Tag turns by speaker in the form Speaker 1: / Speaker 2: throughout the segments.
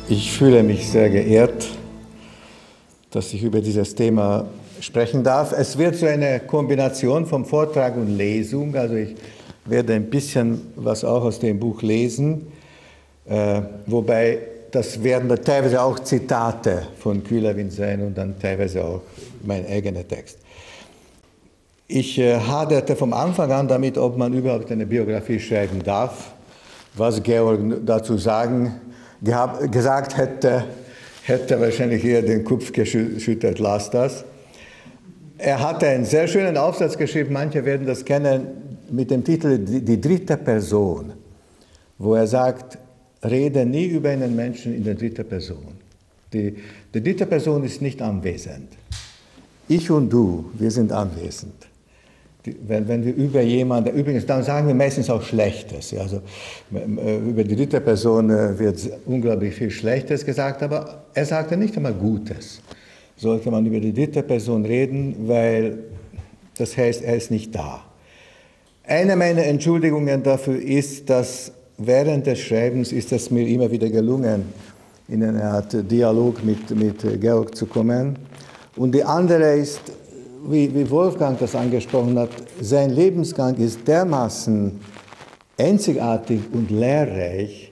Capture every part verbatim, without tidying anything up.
Speaker 1: Ich fühle mich sehr geehrt, dass ich über dieses Thema sprechen darf. Es wird so eine Kombination vom Vortrag und Lesung. Also ich werde ein bisschen was auch aus dem Buch lesen, äh, wobei das werden teilweise auch Zitate von Kühlerwind sein und dann teilweise auch mein eigener Text. Ich äh, haderte vom Anfang an damit, ob man überhaupt eine Biografie schreiben darf. Was Georg dazu sagen, gehabt, gesagt hätte, hätte wahrscheinlich eher den Kopf geschüttelt, lass das. Er hatte einen sehr schönen Aufsatz geschrieben, manche werden das kennen, mit dem Titel Die, die dritte Person, wo er sagt, rede nie über einen Menschen in der dritten Person. Die, die dritte Person ist nicht anwesend. Ich und du, wir sind anwesend. Wenn, wenn wir über jemanden, übrigens, dann sagen wir meistens auch Schlechtes. Ja, also, über die dritte Person wird unglaublich viel Schlechtes gesagt, aber er sagte nicht einmal Gutes. Sollte man über die dritte Person reden, weil das heißt, er ist nicht da. Eine meiner Entschuldigungen dafür ist, dass während des Schreibens ist es mir immer wieder gelungen, in eine Art Dialog mit, mit Georg zu kommen. Und die andere ist, Wie, wie Wolfgang das angesprochen hat, sein Lebensgang ist dermaßen einzigartig und lehrreich,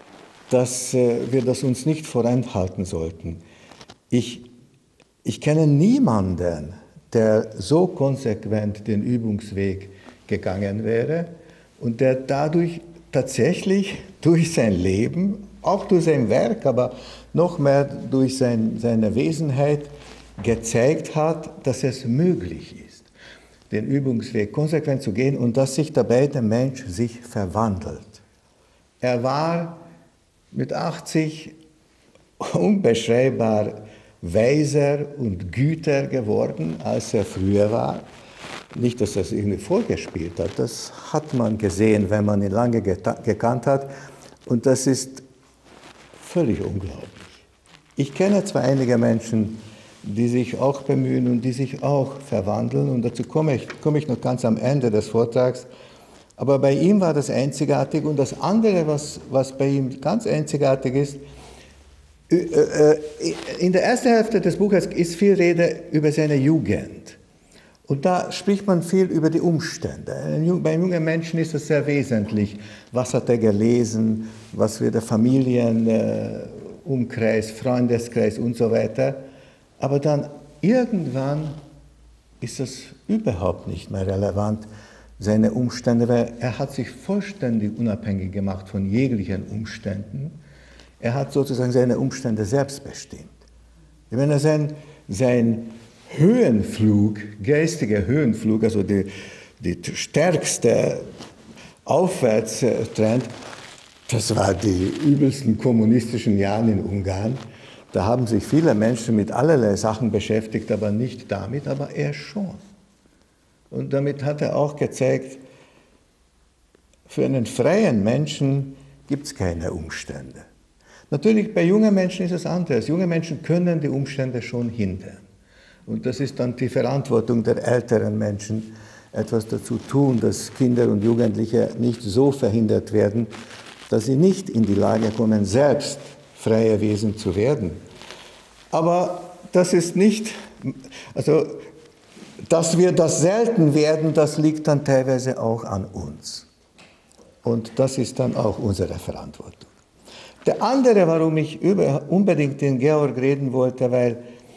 Speaker 1: dass äh, wir das uns nicht vorenthalten sollten. Ich, ich kenne niemanden, der so konsequent den Übungsweg gegangen wäre und der dadurch tatsächlich durch sein Leben, auch durch sein Werk, aber noch mehr durch sein, seine Wesenheit, gezeigt hat, dass es möglich ist, den Übungsweg konsequent zu gehen und dass sich dabei der Mensch sich verwandelt. Er war mit achtzig unbeschreibbar weiser und güter geworden, als er früher war. Nicht, dass er es irgendwie vorgespielt hat, das hat man gesehen, wenn man ihn lange gekannt hat. Und das ist völlig unglaublich. Ich kenne zwar einige Menschen, die sich auch bemühen und die sich auch verwandeln. Und dazu komme ich, komme ich noch ganz am Ende des Vortrags. Aber bei ihm war das einzigartig. Und das andere, was, was bei ihm ganz einzigartig ist, in der ersten Hälfte des Buches ist viel Rede über seine Jugend. Und da spricht man viel über die Umstände. Bei jungen Menschen ist das sehr wesentlich. Was hat er gelesen? Was wird der Familienumkreis, Freundeskreis und so weiter? Aber dann irgendwann ist das überhaupt nicht mehr relevant, seine Umstände, weil er hat sich vollständig unabhängig gemacht von jeglichen Umständen. Er hat sozusagen seine Umstände selbst bestimmt. Ich meine, sein, sein Höhenflug, geistiger Höhenflug, also die, die stärkste Aufwärtstrend, das war die übelsten kommunistischen Jahre in Ungarn. Da haben sich viele Menschen mit allerlei Sachen beschäftigt, aber nicht damit, aber er schon. Und damit hat er auch gezeigt, für einen freien Menschen gibt es keine Umstände. Natürlich, bei jungen Menschen ist es anders. Junge Menschen können die Umstände schon hindern. Und das ist dann die Verantwortung der älteren Menschen, etwas dazu tun, dass Kinder und Jugendliche nicht so verhindert werden, dass sie nicht in die Lage kommen, selbst freie Wesen zu werden. Aber das ist nicht, also dass wir das selten werden, das liegt dann teilweise auch an uns. Und das ist dann auch unsere Verantwortung. Der andere, warum ich über, unbedingt den Georg reden wollte, weil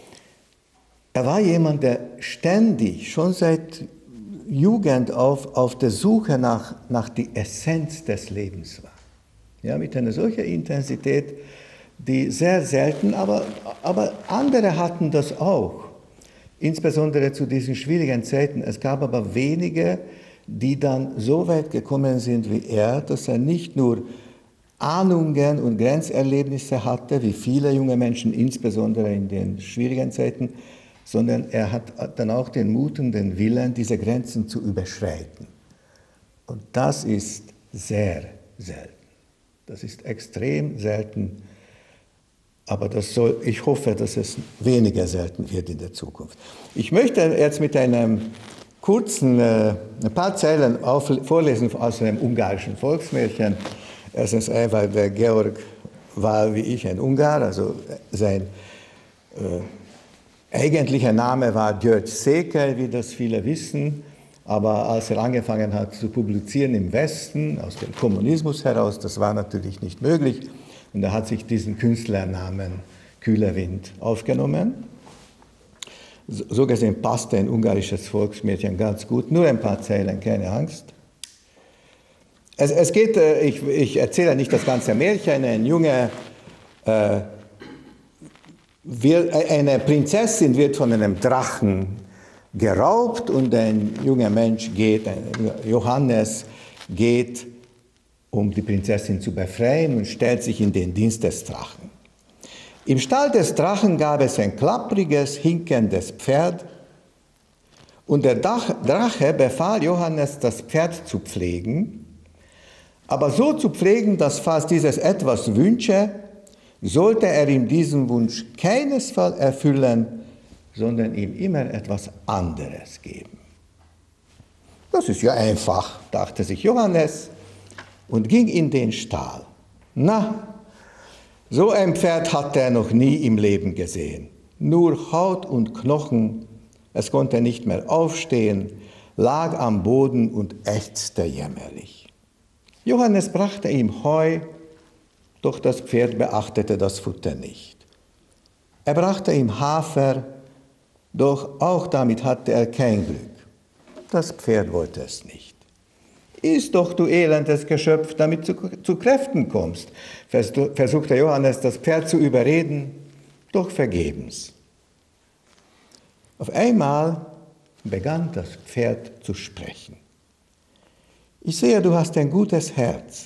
Speaker 1: er war jemand, der ständig, schon seit Jugend auf, auf der Suche nach, nach der Essenz des Lebens war. Ja, mit einer solchen Intensität, die sehr selten, aber, aber andere hatten das auch, insbesondere zu diesen schwierigen Zeiten. Es gab aber wenige, die dann so weit gekommen sind wie er, dass er nicht nur Ahnungen und Grenzerlebnisse hatte, wie viele junge Menschen, insbesondere in den schwierigen Zeiten, sondern er hat dann auch den Mut und den Willen, diese Grenzen zu überschreiten. Und das ist sehr selten. Das ist extrem selten, aber das soll, ich hoffe, dass es weniger selten wird in der Zukunft. Ich möchte jetzt mit einem kurzen, äh, ein paar Zeilen auf, vorlesen aus einem ungarischen Volksmärchen. Erstens, weil der Georg war wie ich ein Ungar, also sein äh, eigentlicher Name war György Székely, wie das viele wissen, aber als er angefangen hat zu publizieren im Westen, aus dem Kommunismus heraus, das war natürlich nicht möglich, und er hat sich diesen Künstlernamen Kühlerwind aufgenommen. So gesehen passte ein ungarisches Volksmärchen ganz gut, nur ein paar Zeilen, keine Angst. Es, es geht, ich, ich erzähle nicht das ganze Märchen, ein Junge, äh, wird, eine Prinzessin wird von einem Drachen geraubt und ein junger Mensch geht, Johannes geht, um die Prinzessin zu befreien und stellt sich in den Dienst des Drachen. Im Stall des Drachen gab es ein klappriges, hinkendes Pferd und der Drache befahl Johannes, das Pferd zu pflegen, aber so zu pflegen, dass falls dieses etwas wünsche, sollte er ihm diesen Wunsch keinesfalls erfüllen, sondern ihm immer etwas anderes geben. Das ist ja einfach, dachte sich Johannes und ging in den Stall. Na, so ein Pferd hatte er noch nie im Leben gesehen. Nur Haut und Knochen, es konnte nicht mehr aufstehen, lag am Boden und ächzte jämmerlich. Johannes brachte ihm Heu, doch das Pferd beachtete das Futter nicht. Er brachte ihm Hafer, doch auch damit hatte er kein Glück. Das Pferd wollte es nicht. Iss doch, du elendes Geschöpf, damit du zu Kräften kommst, versuchte Johannes, das Pferd zu überreden, doch vergebens. Auf einmal begann das Pferd zu sprechen. Ich sehe, du hast ein gutes Herz,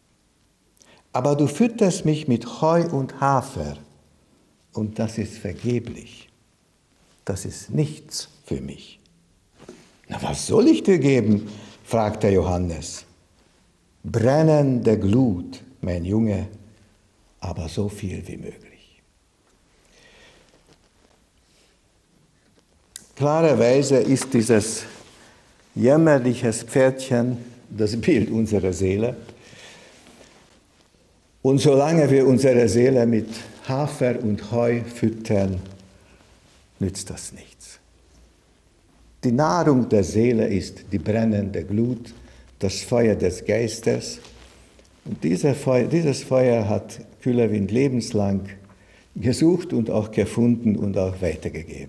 Speaker 1: aber du fütterst mich mit Heu und Hafer, und das ist vergeblich. Das ist nichts für mich. Na, was soll ich dir geben? Fragte Johannes. Brennende Glut, mein Junge, aber so viel wie möglich. Klarerweise ist dieses jämmerliches Pferdchen das Bild unserer Seele. Und solange wir unsere Seele mit Hafer und Heu füttern, nützt das nichts. Die Nahrung der Seele ist die brennende Glut, das Feuer des Geistes. Und diese Feuer, dieses Feuer hat Kühlerwind lebenslang gesucht und auch gefunden und auch weitergegeben.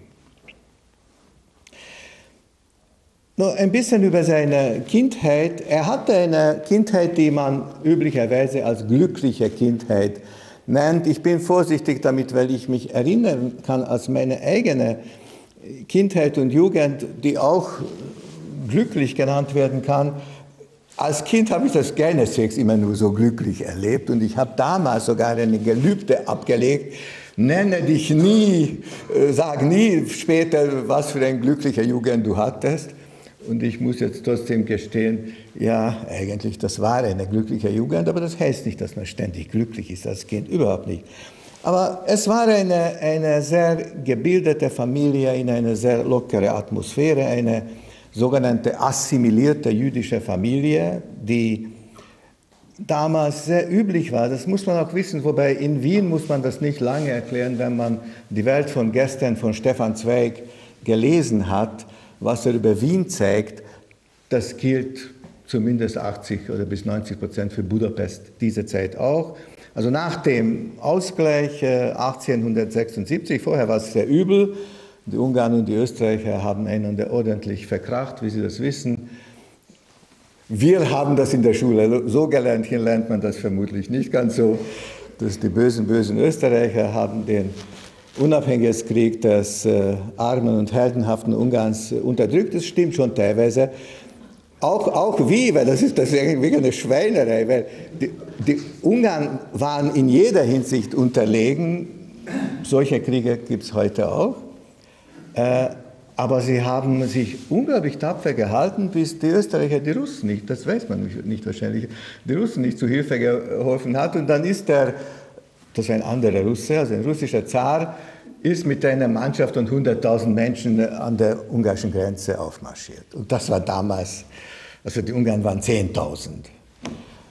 Speaker 1: Noch ein bisschen über seine Kindheit. Er hatte eine Kindheit, die man üblicherweise als glückliche Kindheit nennt. Ich bin vorsichtig damit, weil ich mich erinnern kann, als meine eigene Kindheit und Jugend, die auch glücklich genannt werden kann. Als Kind habe ich das keineswegs immer nur so glücklich erlebt und ich habe damals sogar eine Gelübde abgelegt, nenne dich nie, sag nie später, was für eine glückliche Jugend du hattest. Und ich muss jetzt trotzdem gestehen, ja, eigentlich, das war eine glückliche Jugend, aber das heißt nicht, dass man ständig glücklich ist als Kind, überhaupt nicht. Aber es war eine, eine sehr gebildete Familie in einer sehr lockeren Atmosphäre, eine sogenannte assimilierte jüdische Familie, die damals sehr üblich war. Das muss man auch wissen, wobei in Wien muss man das nicht lange erklären, wenn man die Welt von gestern von Stefan Zweig gelesen hat, was er über Wien zeigt. Das gilt zumindest achtzig oder bis neunzig Prozent für Budapest diese Zeit auch. Also nach dem Ausgleich äh, achtzehnhundertsechsundsiebzig, vorher war es sehr übel, die Ungarn und die Österreicher haben einander ordentlich verkracht, wie Sie das wissen. Wir haben das in der Schule so gelernt, hier lernt man das vermutlich nicht ganz so, dass die bösen, bösen Österreicher haben den Unabhängigkeitskrieg des äh, armen und heldenhaften Ungarns unterdrückt. Das stimmt schon teilweise. Auch, auch wie, weil das ist, das ist wirklich eine Schweinerei, weil die, die Ungarn waren in jeder Hinsicht unterlegen. Solche Kriege gibt es heute auch. Äh, aber sie haben sich unglaublich tapfer gehalten, bis die Österreicher die Russen nicht, das weiß man nicht, nicht wahrscheinlich, die Russen nicht zu Hilfe geholfen hat. Und dann ist der, das war ein anderer Russe, also ein russischer Zar, ist mit einer Mannschaft von hunderttausend Menschen an der ungarischen Grenze aufmarschiert. Und das war damals, also die Ungarn waren zehntausend.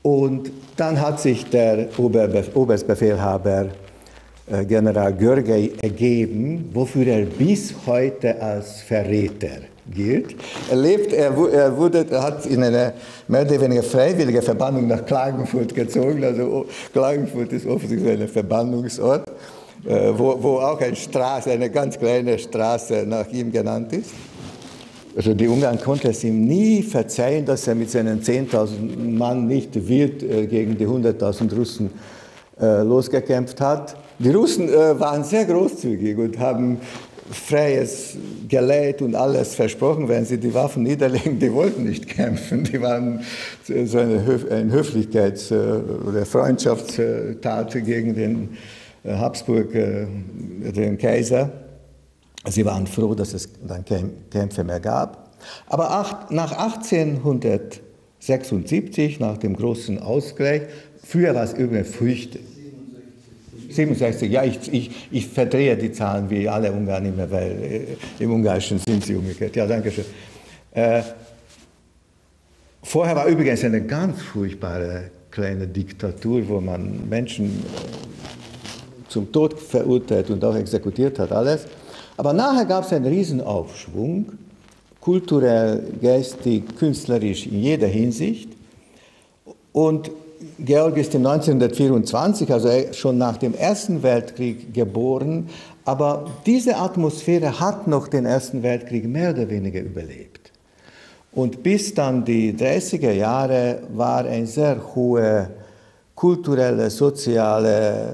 Speaker 1: Und dann hat sich der Oberbe Oberstbefehlhaber äh, General Görgey ergeben, wofür er bis heute als Verräter gilt. Er, lebt, er, er, wurde, er hat in eine mehr oder weniger freiwillige Verbannung nach Klagenfurt gezogen. Also Klagenfurt ist offensichtlich ein Verbannungsort, äh, wo, wo auch eine Straße, eine ganz kleine Straße nach ihm genannt ist. Also die Ungarn konnten es ihm nie verzeihen, dass er mit seinen zehntausend Mann nicht wild äh, gegen die hunderttausend Russen äh, losgekämpft hat. Die Russen äh, waren sehr großzügig und haben freies Geleit und alles versprochen, wenn sie die Waffen niederlegen. Die wollten nicht kämpfen. Die waren so eine, Höf eine Höflichkeits- oder Freundschaftstat gegen den äh, Habsburg, äh, den Kaiser. Sie waren froh, dass es dann keine Kämpfe mehr gab. Aber acht, nach achtzehnhundertsechsundsiebzig, nach dem großen Ausgleich, früher war es übrigens Früchte. siebenundsechzig, ja, ich, ich, ich verdrehe die Zahlen wie alle Ungarn immer, weil äh, im Ungarischen sind sie umgekehrt. Ja, danke schön. Äh, vorher war übrigens eine ganz furchtbare kleine Diktatur, wo man Menschen äh, zum Tod verurteilt und auch exekutiert hat, alles. Aber nachher gab es einen Riesenaufschwung, kulturell, geistig, künstlerisch, in jeder Hinsicht. Und Georg ist neunzehnhundertvierundzwanzig, also schon nach dem Ersten Weltkrieg geboren, aber diese Atmosphäre hat noch den Ersten Weltkrieg mehr oder weniger überlebt. Und bis dann die dreißiger Jahre war ein sehr hohes kulturelles, soziales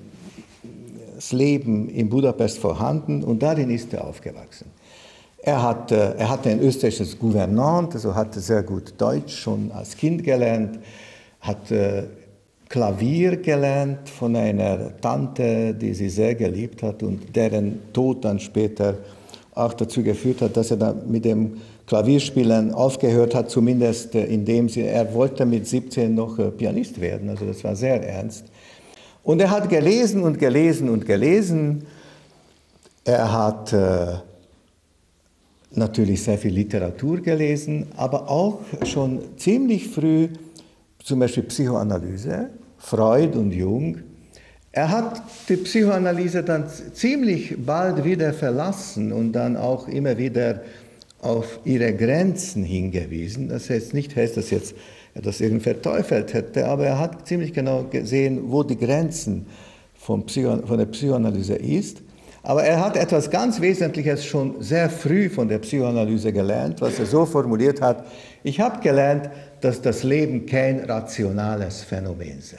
Speaker 1: Leben in Budapest vorhanden und darin ist er aufgewachsen. Er, hat, er hatte ein österreichisches Gouvernement, also hatte sehr gut Deutsch schon als Kind gelernt, hat äh, Klavier gelernt von einer Tante, die sie sehr geliebt hat und deren Tod dann später auch dazu geführt hat, dass er dann mit dem Klavierspielen aufgehört hat, zumindest äh, in dem Sinne, er wollte mit siebzehn noch äh, Pianist werden, also das war sehr ernst. Und er hat gelesen und gelesen und gelesen. Er hat äh, natürlich sehr viel Literatur gelesen, aber auch schon ziemlich früh zum Beispiel Psychoanalyse, Freud und Jung. Er hat die Psychoanalyse dann ziemlich bald wieder verlassen und dann auch immer wieder auf ihre Grenzen hingewiesen. Das heißt nicht, heißt, dass jetzt er das irgendwie verteufelt hätte, aber er hat ziemlich genau gesehen, wo die Grenzen von, Psycho von der Psychoanalyse ist. Aber er hat etwas ganz Wesentliches schon sehr früh von der Psychoanalyse gelernt, was er so formuliert hat: Ich habe gelernt, dass das Leben kein rationales Phänomen sei.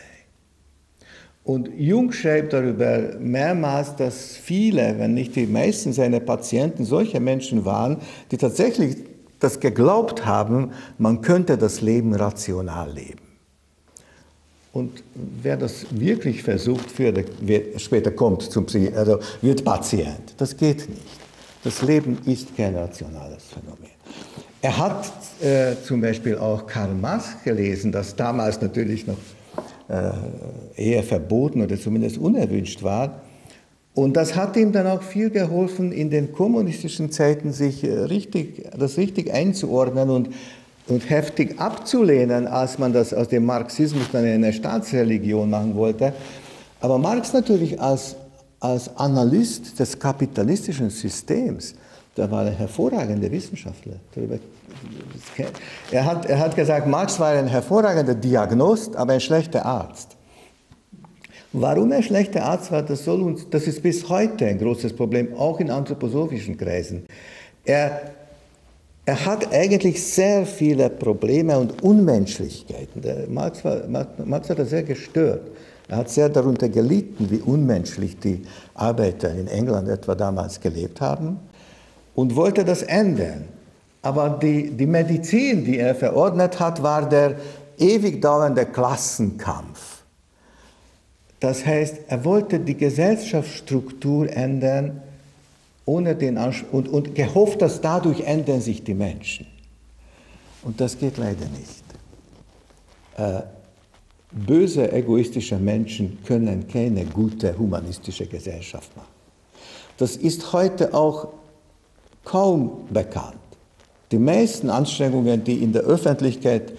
Speaker 1: Und Jung schreibt darüber mehrmals, dass viele, wenn nicht die meisten seiner Patienten solche Menschen waren, die tatsächlich das geglaubt haben, man könnte das Leben rational leben. Und wer das wirklich versucht, für, wird, später kommt zum Psy also wird Patient. Das geht nicht. Das Leben ist kein rationales Phänomen. Er hat äh, zum Beispiel auch Karl Marx gelesen, das damals natürlich noch äh, eher verboten oder zumindest unerwünscht war. Und das hat ihm dann auch viel geholfen, in den kommunistischen Zeiten sich richtig, das richtig einzuordnen und, und heftig abzulehnen, als man das aus dem Marxismus dann in eine Staatsreligion machen wollte. Aber Marx natürlich als, als Analyst des kapitalistischen Systems, der war ein hervorragender Wissenschaftler. Er hat, er hat gesagt, Marx war ein hervorragender Diagnost, aber ein schlechter Arzt. Warum er schlechter Arzt war, das, soll uns, das ist bis heute ein großes Problem, auch in anthroposophischen Kreisen. Er, er hat eigentlich sehr viele Probleme und Unmenschlichkeiten. Der Marx, war, Marx hat das sehr gestört. Er hat sehr darunter gelitten, wie unmenschlich die Arbeiter in England etwa damals gelebt haben und wollte das ändern. Aber die, die Medizin, die er verordnet hat, war der ewig dauernde Klassenkampf. Das heißt, er wollte die Gesellschaftsstruktur ändern ohne den Anspruch, und, und gehofft, dass dadurch ändern sich die Menschen. Und das geht leider nicht. Äh, böse, egoistische Menschen können keine gute humanistische Gesellschaft machen. Das ist heute auch kaum bekannt. Die meisten Anstrengungen, die in der Öffentlichkeit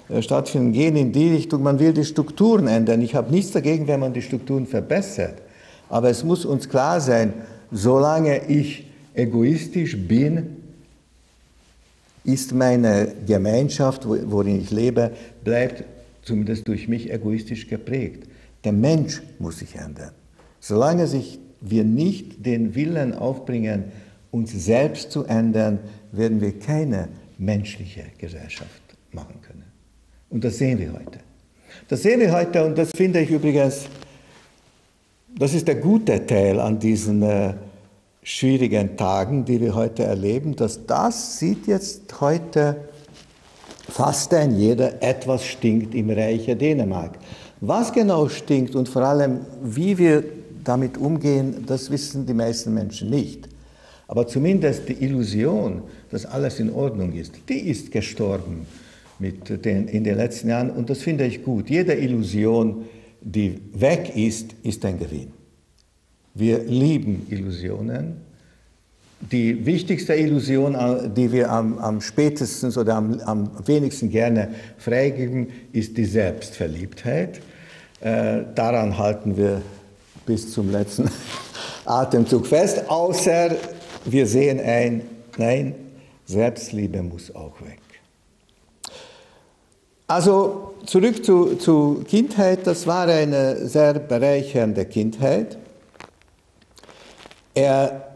Speaker 1: stattfinden, gehen in die Richtung, man will die Strukturen ändern. Ich habe nichts dagegen, wenn man die Strukturen verbessert. Aber es muss uns klar sein, solange ich egoistisch bin, ist meine Gemeinschaft, worin ich lebe, bleibt zumindest durch mich egoistisch geprägt. Der Mensch muss sich ändern. Solange sich wir nicht den Willen aufbringen, uns selbst zu ändern, werden wir keine menschliche Gesellschaft machen können. Und das sehen wir heute. Das sehen wir heute und das finde ich übrigens, das ist der gute Teil an diesen äh, schwierigen Tagen, die wir heute erleben, dass das sieht jetzt heute fast ein jeder, etwas stinkt im Reiche Dänemark. Was genau stinkt und vor allem, wie wir damit umgehen, das wissen die meisten Menschen nicht. Aber zumindest die Illusion, dass alles in Ordnung ist, die ist gestorben mit den, in den letzten Jahren und das finde ich gut. Jede Illusion, die weg ist, ist ein Gewinn. Wir lieben Illusionen. Die wichtigste Illusion, die wir am, am spätesten oder am, am wenigsten gerne freigeben, ist die Selbstverliebtheit. Äh, daran halten wir bis zum letzten Atemzug fest, außer wir sehen ein, nein, Selbstliebe muss auch weg. Also zurück zu, zu Kindheit, das war eine sehr bereichernde Kindheit. Er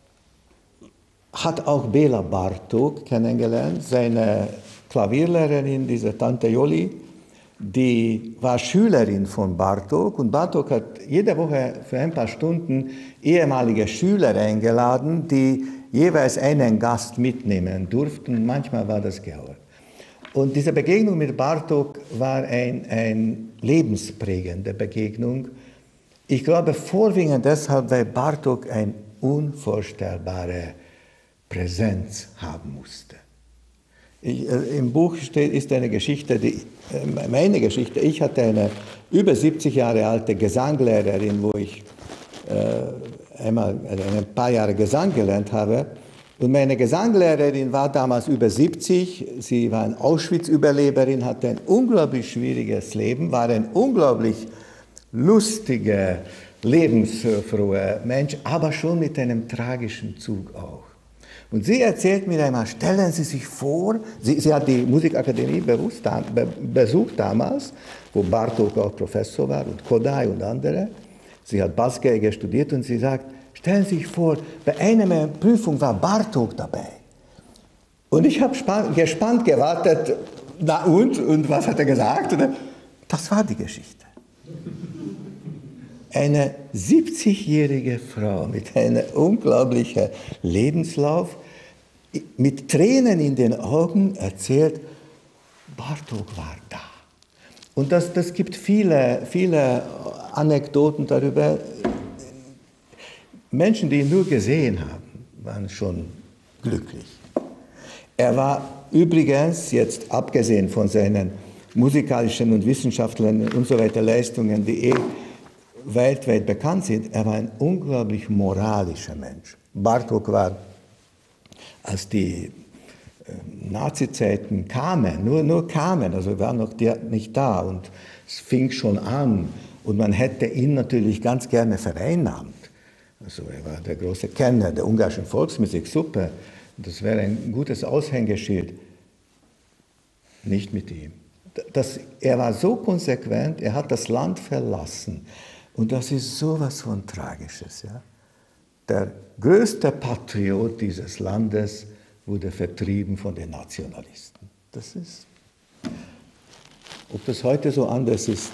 Speaker 1: hat auch Bela Bartók kennengelernt, seine Klavierlehrerin, diese Tante Jolly, die war Schülerin von Bartók und Bartók hat jede Woche für ein paar Stunden ehemalige Schüler eingeladen, die jeweils einen Gast mitnehmen durften. Manchmal war das Georg. Und diese Begegnung mit Bartók war ein, ein lebensprägende Begegnung. Ich glaube vorwiegend deshalb, weil Bartók eine unvorstellbare Präsenz haben musste. Ich, äh, Im Buch steht, ist eine Geschichte, die, äh, meine Geschichte. Ich hatte eine über siebzig Jahre alte Gesanglehrerin, wo ich äh, einmal also ein paar Jahre Gesang gelernt habe. Und meine Gesanglehrerin war damals über siebzig. Sie war eine Auschwitz-Überleberin, hatte ein unglaublich schwieriges Leben, war ein unglaublich lustiger, lebensfroher Mensch, aber schon mit einem tragischen Zug auch. Und sie erzählt mir einmal, stellen Sie sich vor, sie, sie hat die Musikakademie bewusst, be, besucht damals, wo Bartók auch Professor war und Kodály und andere. Sie hat Bassgeige studiert und sie sagt, stellen Sie sich vor, bei einer Prüfung war Bartók dabei. Und ich habe gespannt gewartet, na und, und was hat er gesagt? Und das war die Geschichte. Eine siebzigjährige Frau mit einem unglaublichen Lebenslauf, mit Tränen in den Augen erzählt, Bartók war da. Und das, das gibt viele, viele Anekdoten darüber. Menschen, die ihn nur gesehen haben, waren schon glücklich. Er war übrigens, jetzt abgesehen von seinen musikalischen und wissenschaftlichen und so weiter Leistungen, die eh weltweit bekannt sind, er war ein unglaublich moralischer Mensch. Bartók war, als die Nazi-Zeiten kamen, nur, nur kamen, also war noch nicht da und es fing schon an und man hätte ihn natürlich ganz gerne vereinnahmt. Also er war der große Kenner der ungarischen Volksmusik, super, das wäre ein gutes Aushängeschild. Nicht mit ihm. Das, er war so konsequent, er hat das Land verlassen. Und das ist sowas von Tragisches. Ja? Der größte Patriot dieses Landes wurde vertrieben von den Nationalisten. Das ist, ob das heute so anders ist,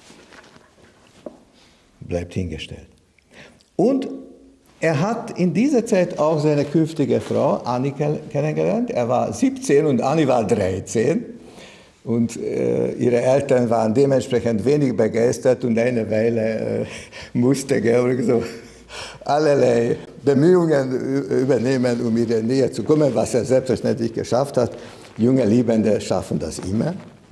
Speaker 1: bleibt hingestellt. Und er hat in dieser Zeit auch seine künftige Frau Annie kennengelernt. Er war siebzehn und Annie war dreizehn. Und äh, ihre Eltern waren dementsprechend wenig begeistert und eine Weile äh, musste Georg so allerlei Bemühungen übernehmen, um ihrer Nähe zu kommen, was er selbstverständlich geschafft hat. Junge Liebende schaffen das immer.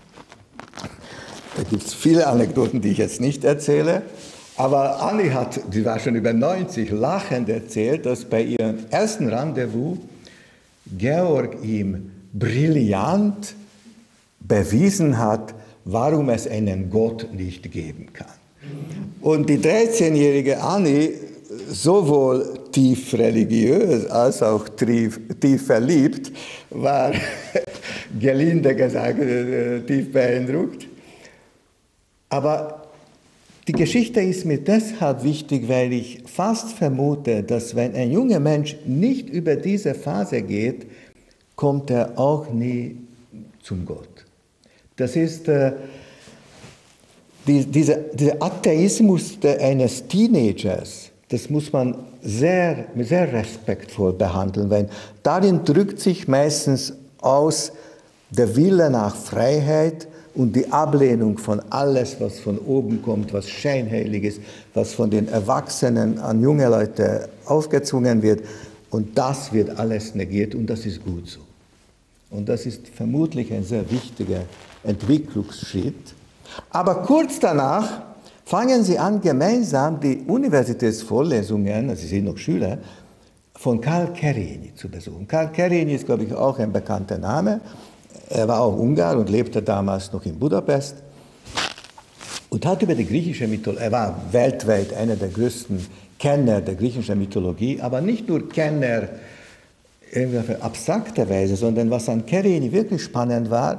Speaker 1: Da gibt es viele Anekdoten, die ich jetzt nicht erzähle. Aber Annie hat, die war schon über neunzig, lachend erzählt, dass bei ihrem ersten Rendezvous Georg ihm brillant bewiesen hat, warum es einen Gott nicht geben kann. Und die dreizehnjährige Annie, sowohl tief religiös als auch tief, tief verliebt, war, gelinde gesagt, tief beeindruckt. Aber die Geschichte ist mir deshalb wichtig, weil ich fast vermute, dass wenn ein junger Mensch nicht über diese Phase geht, kommt er auch nie zum Gott. Das ist äh, die, dieser, dieser Atheismus eines Teenagers, das muss man sehr, sehr respektvoll behandeln, weil darin drückt sich meistens aus der Wille nach Freiheit und die Ablehnung von alles, was von oben kommt, was scheinheilig ist, was von den Erwachsenen an junge Leute aufgezwungen wird. Und das wird alles negiert und das ist gut so. Und das ist vermutlich ein sehr wichtiger Entwicklungsschritt. Aber kurz danach fangen sie an, gemeinsam die Universitätsvorlesungen, also sie sind noch Schüler, von Karl Kerényi zu besuchen. Karl Kerényi ist, glaube ich, auch ein bekannter Name. Er war auch Ungar und lebte damals noch in Budapest und hat über die griechische Mythologie, er war weltweit einer der größten Kenner der griechischen Mythologie, aber nicht nur Kenner irgendwie auf abstrakte Weise, sondern was an Kerényi wirklich spannend war,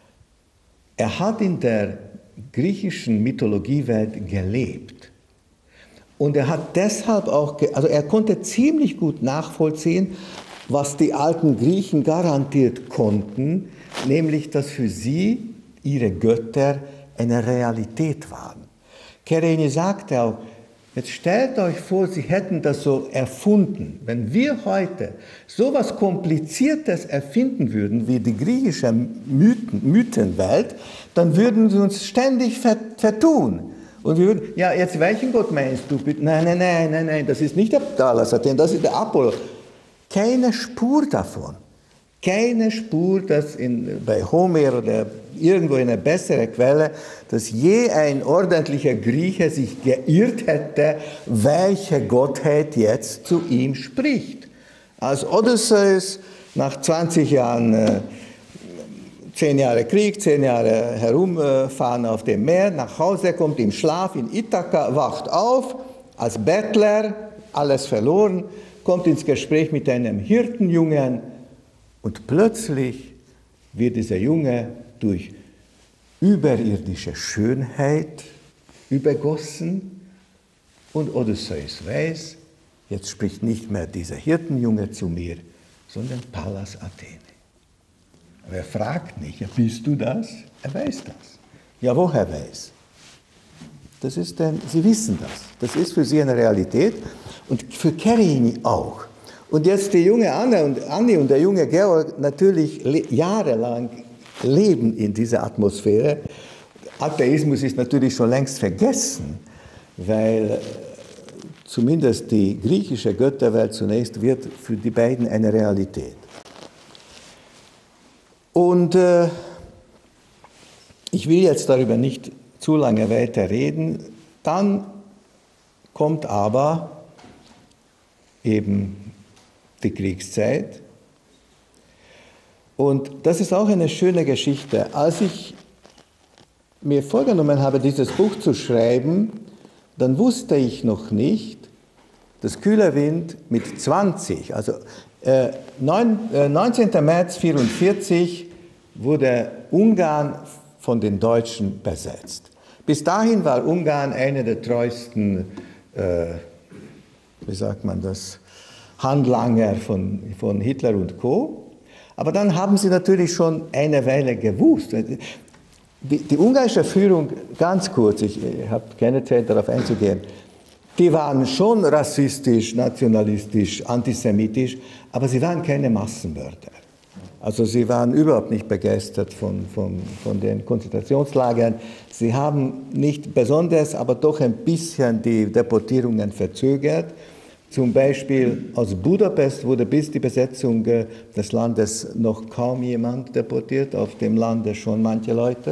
Speaker 1: er hat in der griechischen Mythologiewelt gelebt. Und er hat deshalb auch, also er konnte ziemlich gut nachvollziehen, was die alten Griechen garantiert konnten, nämlich, dass für sie ihre Götter eine Realität waren. Kerényi sagte auch, jetzt stellt euch vor, sie hätten das so erfunden. Wenn wir heute so etwas Kompliziertes erfinden würden, wie die griechische Mythen, Mythenwelt, dann würden sie uns ständig vertun. Und wir würden, ja, jetzt welchen Gott meinst du? Nein, nein, nein, nein, nein, das ist nicht der Pallas Athen, das ist der Apollo. Keine Spur davon. Keine Spur, dass in, bei Homer oder irgendwo in einer besseren Quelle, dass je ein ordentlicher Grieche sich geirrt hätte, welche Gottheit jetzt zu ihm spricht. Als Odysseus nach zwanzig Jahren, äh, zehn Jahre Krieg, zehn Jahre herumfahren auf dem Meer, nach Hause kommt im Schlaf in Ithaka, wacht auf, als Bettler, alles verloren, kommt ins Gespräch mit einem Hirtenjungen und plötzlich wird dieser Junge durch überirdische Schönheit übergossen und Odysseus weiß, jetzt spricht nicht mehr dieser Hirtenjunge zu mir, sondern Pallas Athene. Aber er fragt nicht, ja, bist du das? Er weiß das. Ja, woher weiß? Das ist denn, Sie wissen das. Das ist für Sie eine Realität und für Kerényi auch. Und jetzt die junge Anne und, Anni und der junge Georg natürlich jahrelang leben in dieser Atmosphäre. Atheismus ist natürlich schon längst vergessen, weil zumindest die griechische Götterwelt zunächst wird für die beiden eine Realität. Und äh, ich will jetzt darüber nicht zu lange weiter reden. Dann kommt aber eben die Kriegszeit. Und das ist auch eine schöne Geschichte. Als ich mir vorgenommen habe, dieses Buch zu schreiben, dann wusste ich noch nicht, dass Kühlerwind mit zwanzig, also äh, neunzehnten März neunzehnhundertvierundvierzig, wurde Ungarn von den Deutschen besetzt. Bis dahin war Ungarn einer der treuesten, äh, wie sagt man das, Handlanger von, von Hitler und Co. Aber dann haben sie natürlich schon eine Weile gewusst. Die, die ungarische Führung, ganz kurz, ich habe keine Zeit darauf einzugehen, die waren schon rassistisch, nationalistisch, antisemitisch, aber sie waren keine Massenmörder. Also sie waren überhaupt nicht begeistert von, von, von den Konzentrationslagern. Sie haben nicht besonders, aber doch ein bisschen die Deportierungen verzögert. Zum Beispiel aus Budapest wurde bis die Besetzung des Landes noch kaum jemand deportiert, auf dem Lande schon manche Leute.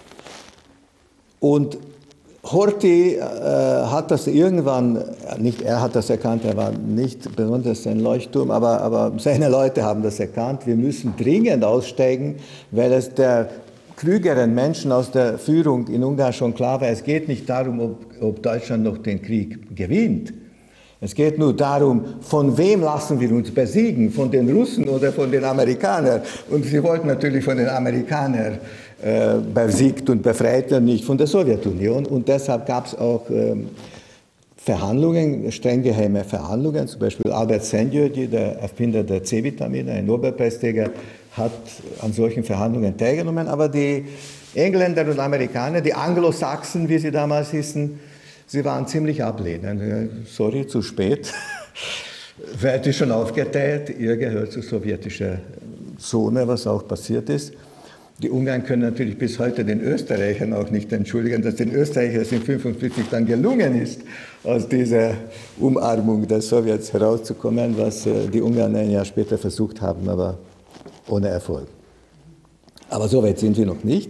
Speaker 1: Und Horthy äh, hat das irgendwann, nicht er hat das erkannt, er war nicht besonders ein Leuchtturm, aber, aber seine Leute haben das erkannt, wir müssen dringend aussteigen, weil es der klügeren Menschen aus der Führung in Ungarn schon klar war, es geht nicht darum, ob, ob Deutschland noch den Krieg gewinnt. Es geht nur darum, von wem lassen wir uns besiegen, von den Russen oder von den Amerikanern. Und sie wollten natürlich von den Amerikanern äh, besiegt und befreit und nicht von der Sowjetunion. Und deshalb gab es auch ähm, Verhandlungen, streng geheime Verhandlungen. Zum Beispiel Albert Szent-Györgyi, der Erfinder der C-Vitamine, ein Nobelpreisträger, hat an solchen Verhandlungen teilgenommen. Aber die Engländer und Amerikaner, die Anglo-Sachsen, wie sie damals hießen, sie waren ziemlich ablehnend. Sorry, zu spät. Welt ist schon aufgeteilt, ihr gehört zur sowjetischen Zone, was auch passiert ist. Die Ungarn können natürlich bis heute den Österreichern auch nicht entschuldigen, dass den Österreichern es in neunzehnhundertfünfundfünfzig dann gelungen ist, aus dieser Umarmung der Sowjets herauszukommen, was die Ungarn ein Jahr später versucht haben, aber ohne Erfolg. Aber so weit sind wir noch nicht.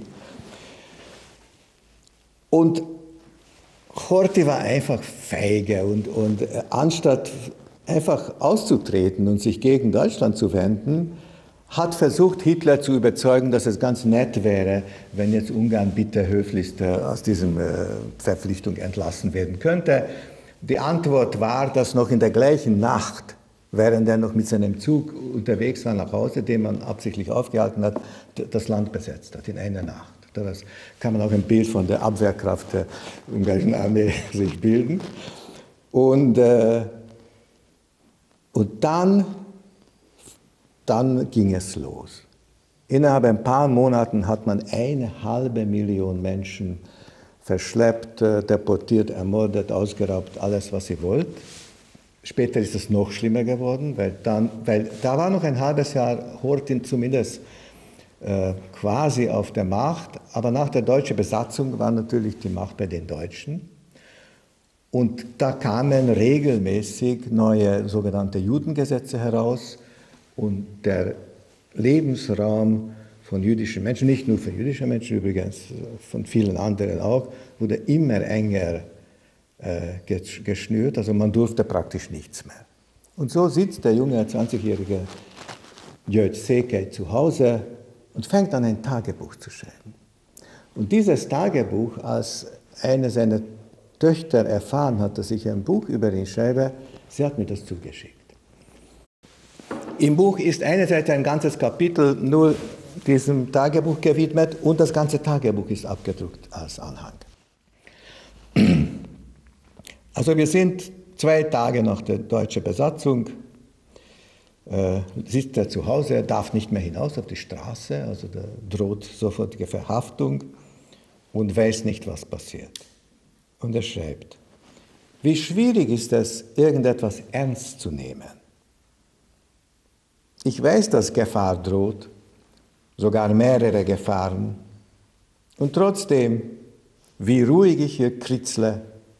Speaker 1: Und Horthy war einfach feige und, und anstatt einfach auszutreten und sich gegen Deutschland zu wenden, hat versucht, Hitler zu überzeugen, dass es ganz nett wäre, wenn jetzt Ungarn bitte höflichst aus dieser Verpflichtung entlassen werden könnte. Die Antwort war, dass noch in der gleichen Nacht, während er noch mit seinem Zug unterwegs war nach Hause, den man absichtlich aufgehalten hat, das Land besetzt hat, in einer Nacht. Das kann man auch ein Bild von der Abwehrkraft der ungarischen Armee sich bilden. Und, äh, und dann, dann ging es los. Innerhalb ein paar Monaten hat man eine halbe Million Menschen verschleppt, deportiert, ermordet, ausgeraubt, alles, was sie wollt. Später ist es noch schlimmer geworden, weil, dann, weil da war noch ein halbes Jahr Horthy zumindest äh, quasi auf der Macht, aber nach der deutschen Besatzung war natürlich die Macht bei den Deutschen. Und da kamen regelmäßig neue sogenannte Judengesetze heraus und der Lebensraum von jüdischen Menschen, nicht nur für jüdische Menschen übrigens, von vielen anderen auch, wurde immer enger äh, geschnürt, also man durfte praktisch nichts mehr. Und so sitzt der junge zwanzigjährige György Székely zu Hause und fängt an, ein Tagebuch zu schreiben. Und dieses Tagebuch, als eine seiner Töchter erfahren hat, dass ich ein Buch über ihn schreibe, sie hat mir das zugeschickt. Im Buch ist einerseits ein ganzes Kapitel nur diesem Tagebuch gewidmet und das ganze Tagebuch ist abgedruckt als Anhang. Also wir sind zwei Tage nach der deutschen Besatzung, äh, sitzt er zu Hause, er darf nicht mehr hinaus auf die Straße, also da droht sofortige Verhaftung und weiß nicht, was passiert. Und er schreibt, wie schwierig ist es, irgendetwas ernst zu nehmen. Ich weiß, dass Gefahr droht, sogar mehrere Gefahren. Und trotzdem, wie ruhig ich hier kritzle.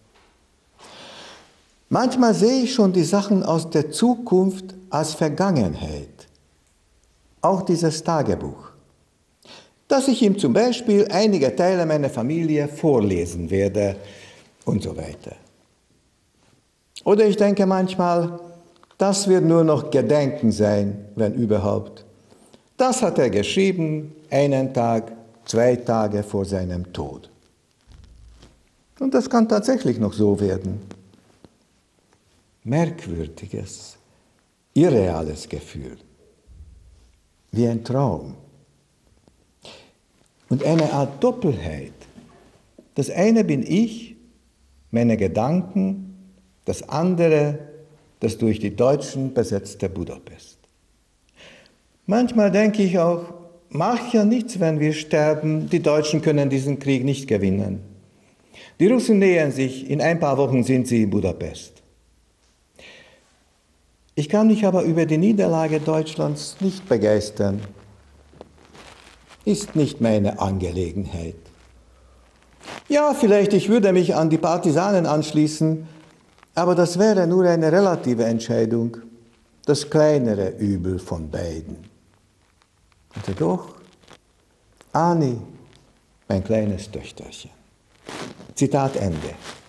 Speaker 1: Manchmal sehe ich schon die Sachen aus der Zukunft als Vergangenheit. Auch dieses Tagebuch. Dass ich ihm zum Beispiel einige Teile meiner Familie vorlesen werde und so weiter. Oder ich denke manchmal, das wird nur noch Gedenken sein, wenn überhaupt. Das hat er geschrieben, einen Tag, zwei Tage vor seinem Tod. Und das kann tatsächlich noch so werden. Merkwürdiges, irreales Gefühl. Wie ein Traum. Und eine Art Doppelheit. Das eine bin ich, meine Gedanken, das andere das durch die Deutschen besetzte Budapest. Manchmal denke ich auch, macht ja nichts, wenn wir sterben, die Deutschen können diesen Krieg nicht gewinnen. Die Russen nähern sich, in ein paar Wochen sind sie in Budapest. Ich kann mich aber über die Niederlage Deutschlands nicht begeistern. Ist nicht meine Angelegenheit. Ja, vielleicht ich würde mich an die Partisanen anschließen, aber das wäre nur eine relative Entscheidung, das kleinere Übel von beiden. Und doch, Ani, mein kleines Töchterchen. Zitat Ende.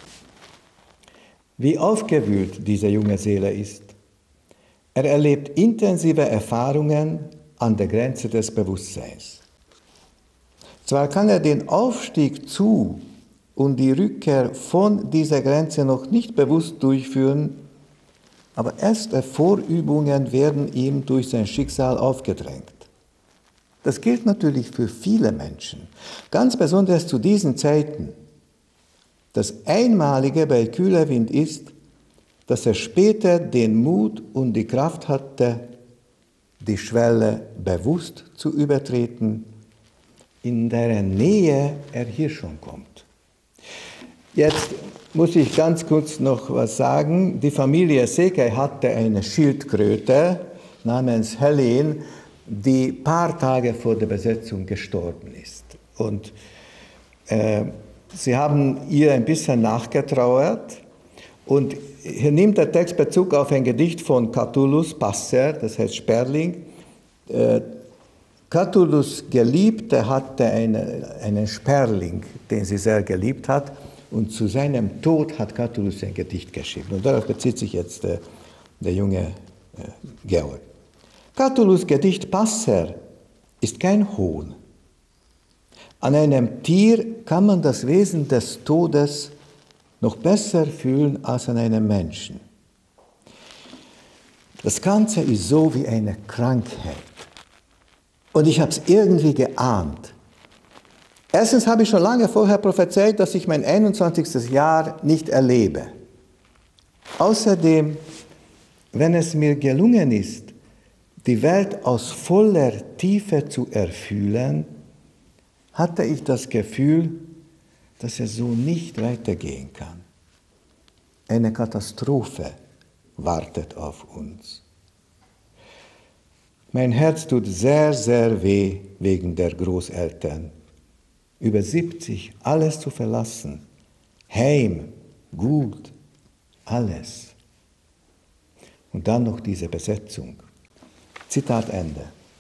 Speaker 1: Wie aufgewühlt diese junge Seele ist. Er erlebt intensive Erfahrungen an der Grenze des Bewusstseins. Zwar kann er den Aufstieg zu und die Rückkehr von dieser Grenze noch nicht bewusst durchführen, aber erste Vorübungen werden ihm durch sein Schicksal aufgedrängt. Das gilt natürlich für viele Menschen, ganz besonders zu diesen Zeiten. Das Einmalige bei Kühlerwind ist, dass er später den Mut und die Kraft hatte, die Schwelle bewusst zu übertreten, in deren Nähe er hier schon kommt. Jetzt muss ich ganz kurz noch was sagen. Die Familie Szekely hatte eine Schildkröte namens Helen, die ein paar Tage vor der Besetzung gestorben ist. Und äh, sie haben ihr ein bisschen nachgetrauert. Und hier nimmt der Text Bezug auf ein Gedicht von Catullus Passer, das heißt Sperling. Äh, Catullus' Geliebte hatte eine, einen Sperling, den sie sehr geliebt hat. Und zu seinem Tod hat Catullus ein Gedicht geschrieben. Und darauf bezieht sich jetzt äh, der junge äh, Georg. Catullus' Gedicht Passer ist kein Hohn. An einem Tier kann man das Wesen des Todes noch besser fühlen als an einem Menschen. Das Ganze ist so wie eine Krankheit. Und ich habe es irgendwie geahnt. Erstens habe ich schon lange vorher prophezeit, dass ich mein einundzwanzigstes Jahr nicht erlebe. Außerdem, wenn es mir gelungen ist, die Welt aus voller Tiefe zu erfühlen, hatte ich das Gefühl, dass es so nicht weitergehen kann. Eine Katastrophe wartet auf uns. Mein Herz tut sehr, sehr weh wegen der Großeltern. Über siebzig, alles zu verlassen. Heim, Gut, alles. Und dann noch diese Besetzung. Zitat Ende.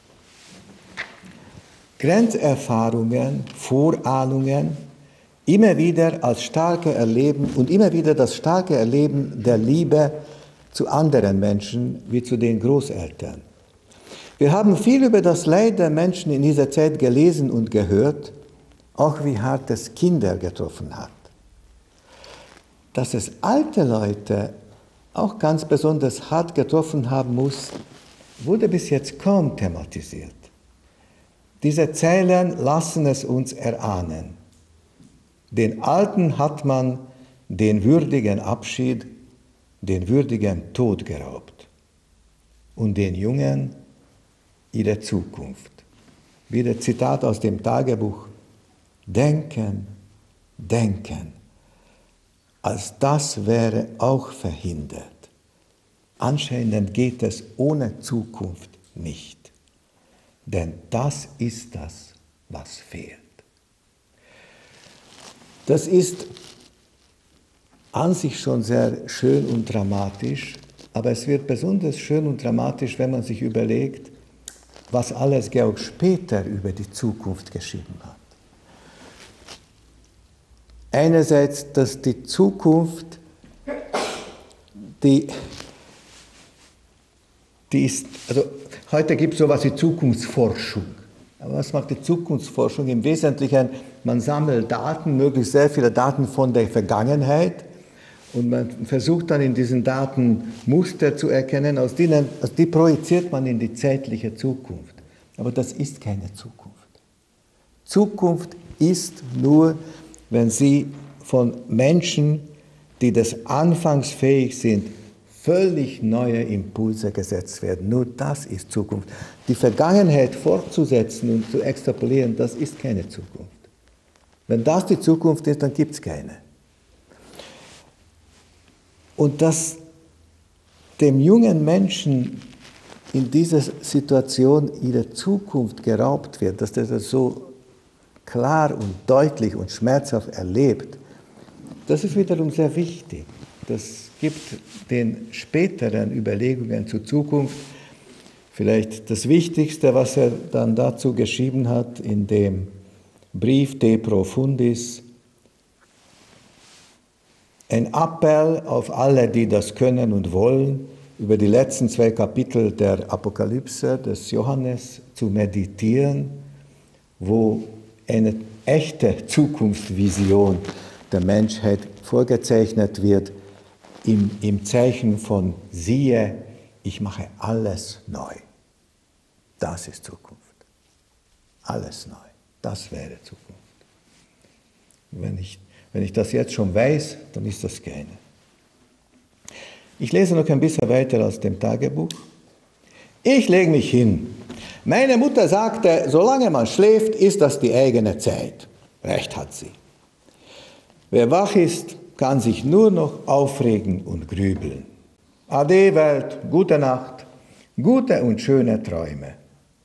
Speaker 1: Grenzerfahrungen, Vorahnungen, immer wieder als starke Erleben und immer wieder das starke Erleben der Liebe zu anderen Menschen wie zu den Großeltern. Wir haben viel über das Leid der Menschen in dieser Zeit gelesen und gehört, auch wie hart es Kinder getroffen hat. Dass es alte Leute auch ganz besonders hart getroffen haben muss, wurde bis jetzt kaum thematisiert. Diese Zeilen lassen es uns erahnen. Den Alten hat man den würdigen Abschied, den würdigen Tod geraubt und den Jungen ihre Zukunft. Wieder Zitat aus dem Tagebuch. Denken, denken, als das wäre auch verhindert. Anscheinend geht es ohne Zukunft nicht, denn das ist das, was fehlt. Das ist an sich schon sehr schön und dramatisch, aber es wird besonders schön und dramatisch, wenn man sich überlegt, was alles Georg später über die Zukunft geschrieben hat. Einerseits, dass die Zukunft, die, die ist, also heute gibt es sowas wie Zukunftsforschung. Aber was macht die Zukunftsforschung? Im Wesentlichen, man sammelt Daten, möglichst sehr viele Daten von der Vergangenheit und man versucht dann in diesen Daten Muster zu erkennen, aus denen, also die projiziert man in die zeitliche Zukunft. Aber das ist keine Zukunft. Zukunft ist nur, wenn sie von Menschen, die des Anfangs fähig sind, völlig neue Impulse gesetzt werden. Nur das ist Zukunft. Die Vergangenheit fortzusetzen und zu extrapolieren, das ist keine Zukunft. Wenn das die Zukunft ist, dann gibt es keine. Und dass dem jungen Menschen in dieser Situation ihre Zukunft geraubt wird, dass er das so klar und deutlich und schmerzhaft erlebt, das ist wiederum sehr wichtig. Das gibt den späteren Überlegungen zur Zukunft vielleicht das Wichtigste, was er dann dazu geschrieben hat in dem Brief De Profundis, ein Appell auf alle, die das können und wollen, über die letzten zwei Kapitel der Apokalypse des Johannes zu meditieren, wo eine echte Zukunftsvision der Menschheit vorgezeichnet wird im, im Zeichen von siehe, ich mache alles neu. Das ist Zukunft. Alles neu. Das wäre Zukunft. Wenn ich, wenn ich das jetzt schon weiß, dann ist das keine. Ich lese noch ein bisschen weiter aus dem Tagebuch. Ich lege mich hin. Meine Mutter sagte, solange man schläft, ist das die eigene Zeit. Recht hat sie. Wer wach ist, kann sich nur noch aufregen und grübeln. Ade Welt, gute Nacht, gute und schöne Träume.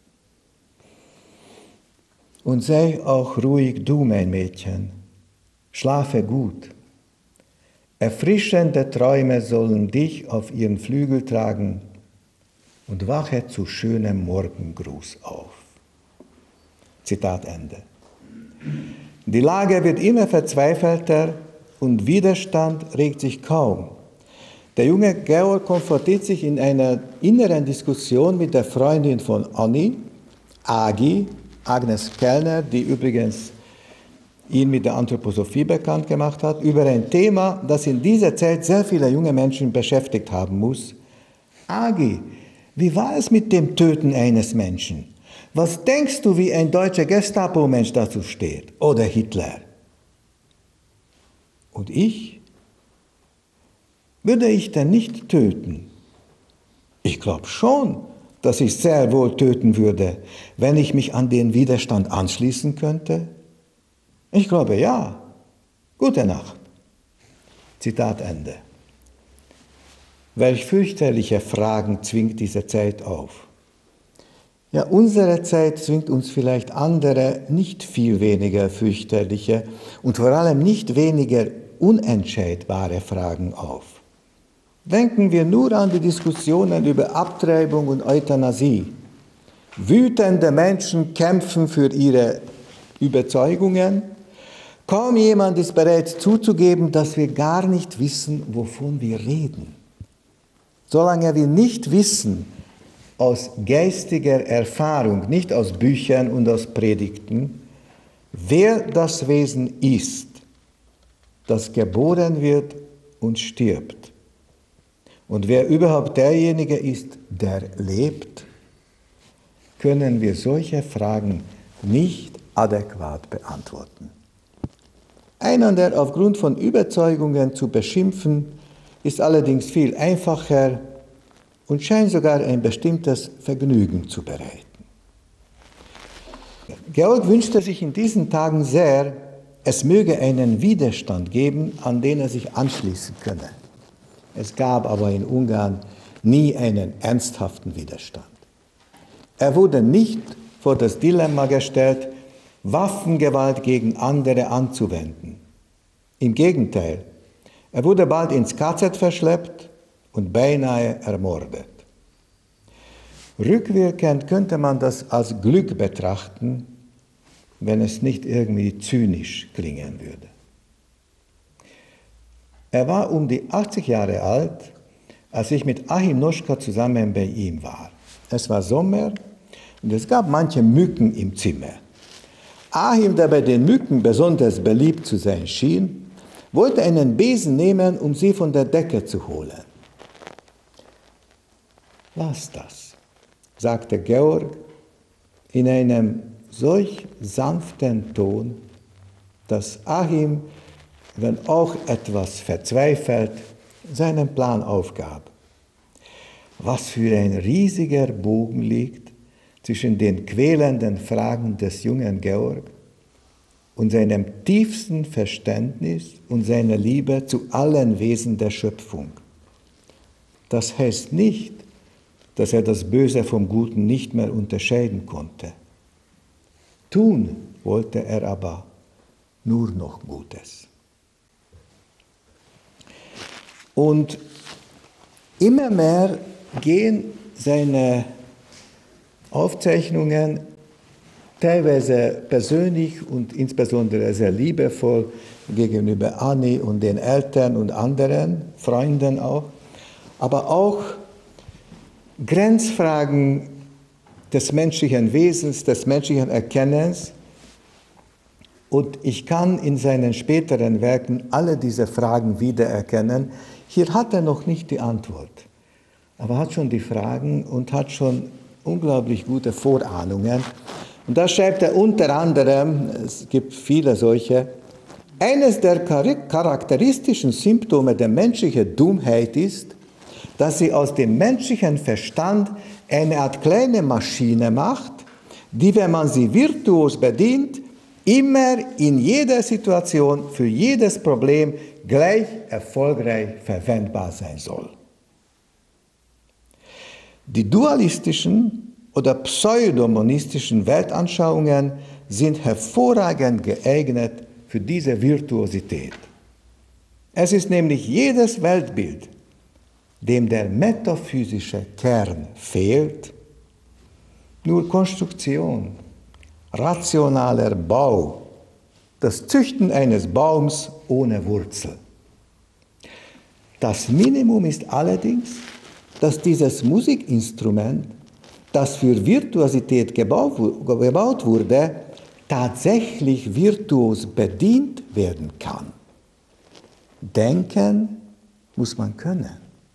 Speaker 1: Und sei auch ruhig du, mein Mädchen, schlafe gut. Erfrischende Träume sollen dich auf ihren Flügel tragen und wache zu schönem Morgengruß auf. Zitat Ende. Die Lage wird immer verzweifelter und Widerstand regt sich kaum. Der junge Georg konfrontiert sich in einer inneren Diskussion mit der Freundin von Anni, Agi, Agnes Kellner, die übrigens ihn mit der Anthroposophie bekannt gemacht hat, über ein Thema, das in dieser Zeit sehr viele junge Menschen beschäftigt haben muss. Agi, wie war es mit dem Töten eines Menschen? Was denkst du, wie ein deutscher Gestapo-Mensch dazu steht? Oder Hitler? Und ich? Würde ich denn nicht töten? Ich glaube schon, dass ich sehr wohl töten würde, wenn ich mich an den Widerstand anschließen könnte. Ich glaube ja. Gute Nacht. Zitat Ende. Welch fürchterliche Fragen zwingt diese Zeit auf. Ja, unsere Zeit zwingt uns vielleicht andere, nicht viel weniger fürchterliche und vor allem nicht weniger unentscheidbare Fragen auf. Denken wir nur an die Diskussionen über Abtreibung und Euthanasie. Wütende Menschen kämpfen für ihre Überzeugungen. Kaum jemand ist bereit zuzugeben, dass wir gar nicht wissen, wovon wir reden. Solange wir nicht wissen, aus geistiger Erfahrung, nicht aus Büchern und aus Predigten, wer das Wesen ist, das geboren wird und stirbt, und wer überhaupt derjenige ist, der lebt, können wir solche Fragen nicht adäquat beantworten. Einander aufgrund von Überzeugungen zu beschimpfen, ist allerdings viel einfacher und scheint sogar ein bestimmtes Vergnügen zu bereiten. Georg wünschte sich in diesen Tagen sehr, es möge einen Widerstand geben, an den er sich anschließen könne. Es gab aber in Ungarn nie einen ernsthaften Widerstand. Er wurde nicht vor das Dilemma gestellt, Waffengewalt gegen andere anzuwenden. Im Gegenteil, er wurde bald ins K Z verschleppt und beinahe ermordet. Rückwirkend könnte man das als Glück betrachten, wenn es nicht irgendwie zynisch klingen würde. Er war um die achtzig Jahre alt, als ich mit Achim Noschka zusammen bei ihm war. Es war Sommer und es gab manche Mücken im Zimmer. Achim, der bei den Mücken besonders beliebt zu sein schien, wollte einen Besen nehmen, um sie von der Decke zu holen. Lass das, sagte Georg in einem solch sanften Ton, dass Achim, wenn auch etwas verzweifelt, seinen Plan aufgab. Was für ein riesiger Bogen liegt zwischen den quälenden Fragen des jungen Georg und seinem tiefsten Verständnis und seiner Liebe zu allen Wesen der Schöpfung. Das heißt nicht, dass er das Böse vom Guten nicht mehr unterscheiden konnte. Tun wollte er aber nur noch Gutes. Und immer mehr gehen seine Aufzeichnungen teilweise persönlich und insbesondere sehr liebevoll gegenüber Anni und den Eltern und anderen, Freunden auch, aber auch Grenzfragen des menschlichen Wesens, des menschlichen Erkennens Und ich kann in seinen späteren Werken alle diese Fragen wiedererkennen. Hier hat er noch nicht die Antwort, aber hat schon die Fragen und hat schon unglaublich gute Vorahnungen. Und da schreibt er unter anderem, es gibt viele solche, eines der charakteristischen Symptome der menschlichen Dummheit ist, dass sie aus dem menschlichen Verstand eine Art kleine Maschine macht, die, wenn man sie virtuos bedient, immer in jeder Situation für jedes Problem gleich erfolgreich verwendbar sein soll. Die dualistischen oder pseudomonistischen Weltanschauungen sind hervorragend geeignet für diese Virtuosität. Es ist nämlich jedes Weltbild, dem der metaphysische Kern fehlt, nur Konstruktion, rationaler Bau, das Züchten eines Baums ohne Wurzel. Das Minimum ist allerdings, dass dieses Musikinstrument, das für Virtuosität gebaut, gebaut wurde, tatsächlich virtuos bedient werden kann. Denken muss man können.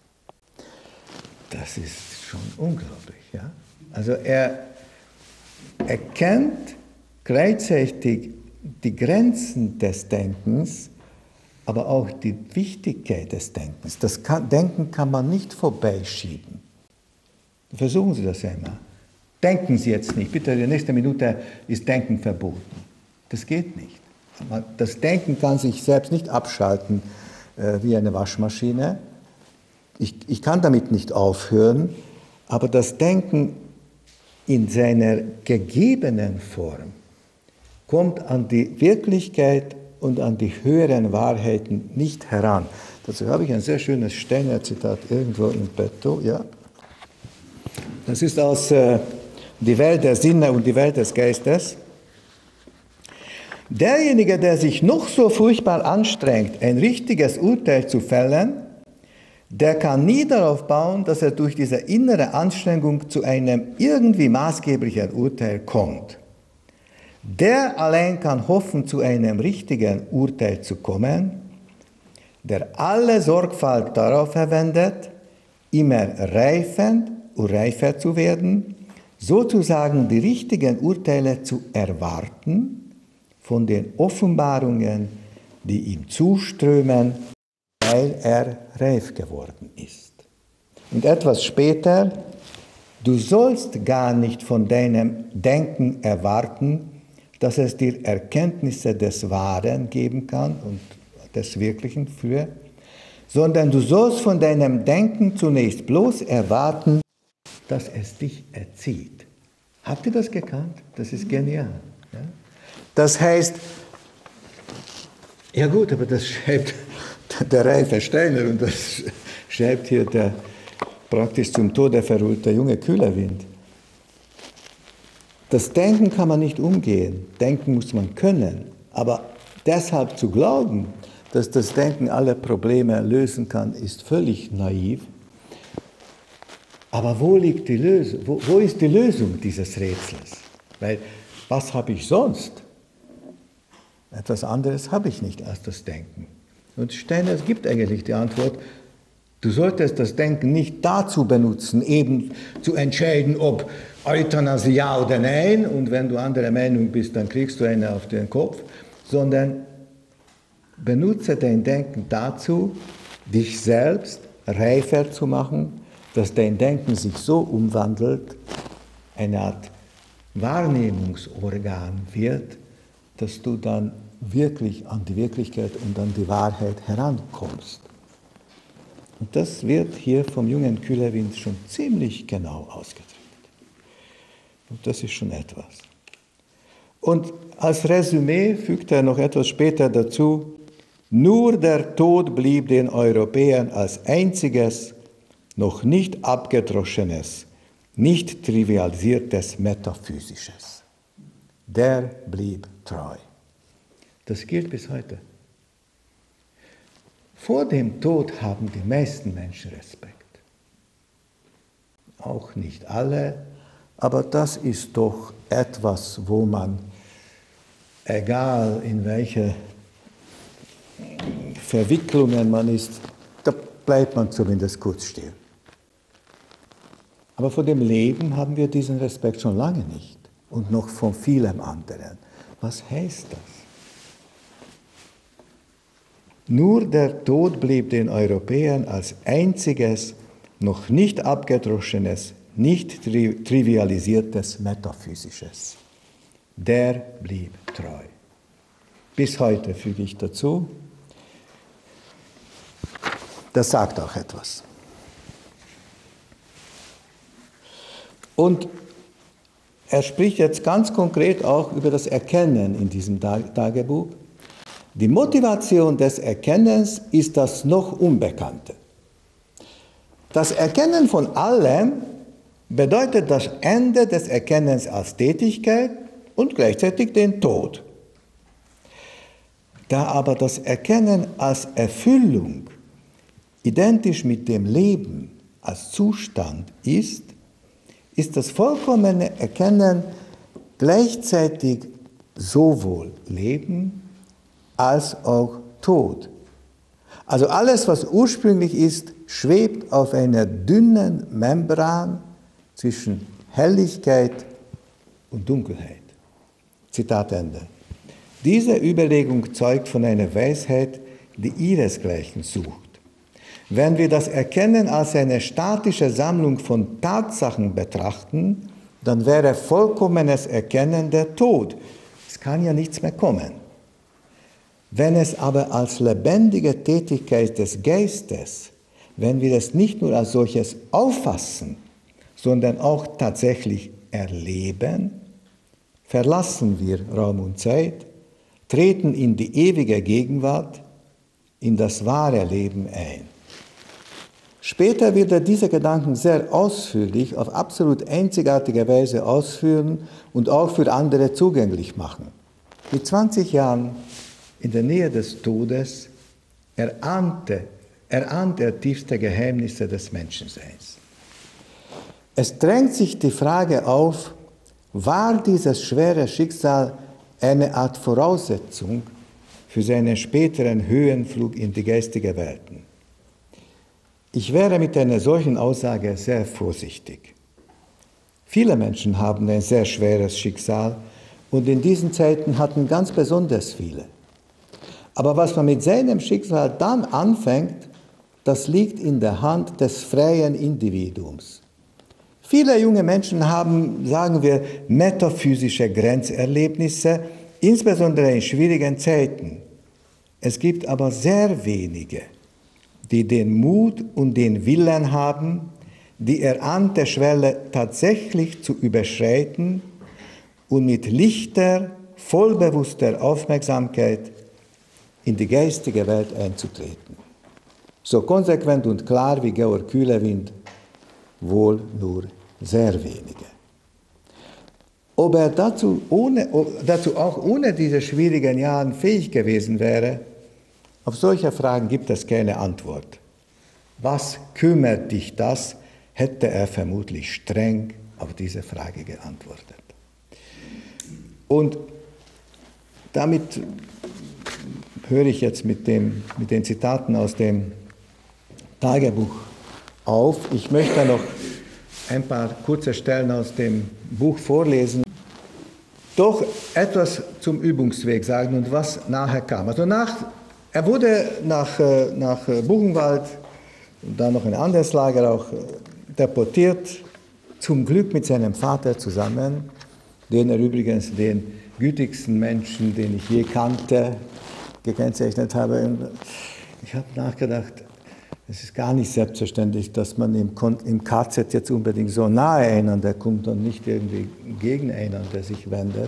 Speaker 1: Das ist schon unglaublich. Ja? Also er erkennt gleichzeitig die Grenzen des Denkens, aber auch die Wichtigkeit des Denkens. Das kann, Denken kann man nicht vorbeischieben. Versuchen Sie das einmal. Denken Sie jetzt nicht. Bitte, in der nächsten Minute ist Denken verboten. Das geht nicht. Das Denken kann sich selbst nicht abschalten äh, wie eine Waschmaschine. Ich, ich kann damit nicht aufhören, aber das Denken in seiner gegebenen Form kommt an die Wirklichkeit und an die höheren Wahrheiten nicht heran. Dazu habe ich ein sehr schönes Steiner-Zitat irgendwo im Petto. Ja. Das ist aus äh, Die Welt der Sinne und die Welt des Geistes. Derjenige, der sich noch so furchtbar anstrengt, ein richtiges Urteil zu fällen, der kann nie darauf bauen, dass er durch diese innere Anstrengung zu einem irgendwie maßgeblichen Urteil kommt. Der allein kann hoffen, zu einem richtigen Urteil zu kommen, der alle Sorgfalt darauf verwendet, immer reifend und reifer zu werden, sozusagen die richtigen Urteile zu erwarten von den Offenbarungen, die ihm zuströmen, weil er reif geworden ist. Und etwas später, du sollst gar nicht von deinem Denken erwarten, dass es dir Erkenntnisse des Wahren geben kann und des Wirklichen für, sondern du sollst von deinem Denken zunächst bloß erwarten, dass es dich erzieht. Habt ihr das gekannt? Das ist genial. Ja? Das heißt, ja gut, aber das schreibt der reife Steiner und das schreibt hier der praktisch zum Tode verurteilte junge Kühlerwind. Das Denken kann man nicht umgehen, Denken muss man können, aber deshalb zu glauben, dass das Denken alle Probleme lösen kann, ist völlig naiv. Aber wo liegt die Lösung? Wo, wo ist die Lösung dieses Rätsels? Weil, was habe ich sonst? Etwas anderes habe ich nicht als das Denken. Und Steiner gibt eigentlich die Antwort, du solltest das Denken nicht dazu benutzen, eben zu entscheiden, ob Euthanasie ja oder nein, und wenn du anderer Meinung bist, dann kriegst du eine auf den Kopf, sondern benutze dein Denken dazu, dich selbst reifer zu machen, dass dein Denken sich so umwandelt, eine Art Wahrnehmungsorgan wird, dass du dann wirklich an die Wirklichkeit und an die Wahrheit herankommst. Und das wird hier vom jungen Kühlerwind schon ziemlich genau ausgedrückt. Und das ist schon etwas. Und als Resümee fügt er noch etwas später dazu, nur der Tod blieb den Europäern als einziges, noch nicht abgedroschenes, nicht trivialisiertes Metaphysisches. Der blieb treu. Das gilt bis heute. Vor dem Tod haben die meisten Menschen Respekt. Auch nicht alle, aber das ist doch etwas, wo man egal in welche Verwicklungen man ist, da bleibt man zumindest kurz still. Aber vor dem Leben haben wir diesen Respekt schon lange nicht und noch von vielem anderen. Was heißt das? Nur der Tod blieb den Europäern als einziges, noch nicht abgedroschenes, nicht tri- trivialisiertes Metaphysisches. Der blieb treu. Bis heute füge ich dazu. Das sagt auch etwas. Und er spricht jetzt ganz konkret auch über das Erkennen in diesem Tagebuch. Die Motivation des Erkennens ist das noch Unbekannte. Das Erkennen von allem bedeutet das Ende des Erkennens als Tätigkeit und gleichzeitig den Tod. Da aber das Erkennen als Erfüllung identisch mit dem Leben als Zustand ist, ist das vollkommene Erkennen gleichzeitig sowohl Leben als auch Tod. Also alles, was ursprünglich ist, schwebt auf einer dünnen Membran zwischen Helligkeit und Dunkelheit. Zitat Ende. Diese Überlegung zeugt von einer Weisheit, die ihresgleichen sucht. Wenn wir das Erkennen als eine statische Sammlung von Tatsachen betrachten, dann wäre vollkommenes Erkennen der Tod. Es kann ja nichts mehr kommen. Wenn es aber als lebendige Tätigkeit des Geistes, wenn wir es nicht nur als solches auffassen, sondern auch tatsächlich erleben, verlassen wir Raum und Zeit, treten in die ewige Gegenwart, in das wahre Leben ein. Später wird er diese Gedanken sehr ausführlich, auf absolut einzigartige Weise ausführen und auch für andere zugänglich machen. Mit zwanzig Jahren in der Nähe des Todes erahnte, erahnt er tiefste Geheimnisse des Menschenseins. Es drängt sich die Frage auf, war dieses schwere Schicksal eine Art Voraussetzung für seinen späteren Höhenflug in die geistige Welten? Ich wäre mit einer solchen Aussage sehr vorsichtig. Viele Menschen haben ein sehr schweres Schicksal und in diesen Zeiten hatten ganz besonders viele. Aber was man mit seinem Schicksal dann anfängt, das liegt in der Hand des freien Individuums. Viele junge Menschen haben, sagen wir, metaphysische Grenzerlebnisse, insbesondere in schwierigen Zeiten. Es gibt aber sehr wenige, die den Mut und den Willen haben, die erahnte Schwelle tatsächlich zu überschreiten und mit lichter, vollbewusster Aufmerksamkeit in die geistige Welt einzutreten. So konsequent und klar wie Georg Kühlewind wohl nur sehr wenige. Ob er dazu, ohne, dazu auch ohne diese schwierigen Jahre fähig gewesen wäre, auf solche Fragen gibt es keine Antwort. Was kümmert dich das, hätte er vermutlich streng auf diese Frage geantwortet. Und damit höre ich jetzt mit, dem, mit den Zitaten aus dem Tagebuch auf. Ich möchte noch ein paar kurze Stellen aus dem Buch vorlesen. Doch etwas zum Übungsweg sagen und was nachher kam. Also nach, er wurde nach, nach Buchenwald und dann noch in ein anderes Lager auch deportiert, zum Glück mit seinem Vater zusammen, den er übrigens den gütigsten Menschen, den ich je kannte, gekennzeichnet habe. Und ich habe nachgedacht, es ist gar nicht selbstverständlich, dass man im, im K Z jetzt unbedingt so nahe einander kommt und nicht irgendwie gegen einander sich wendet.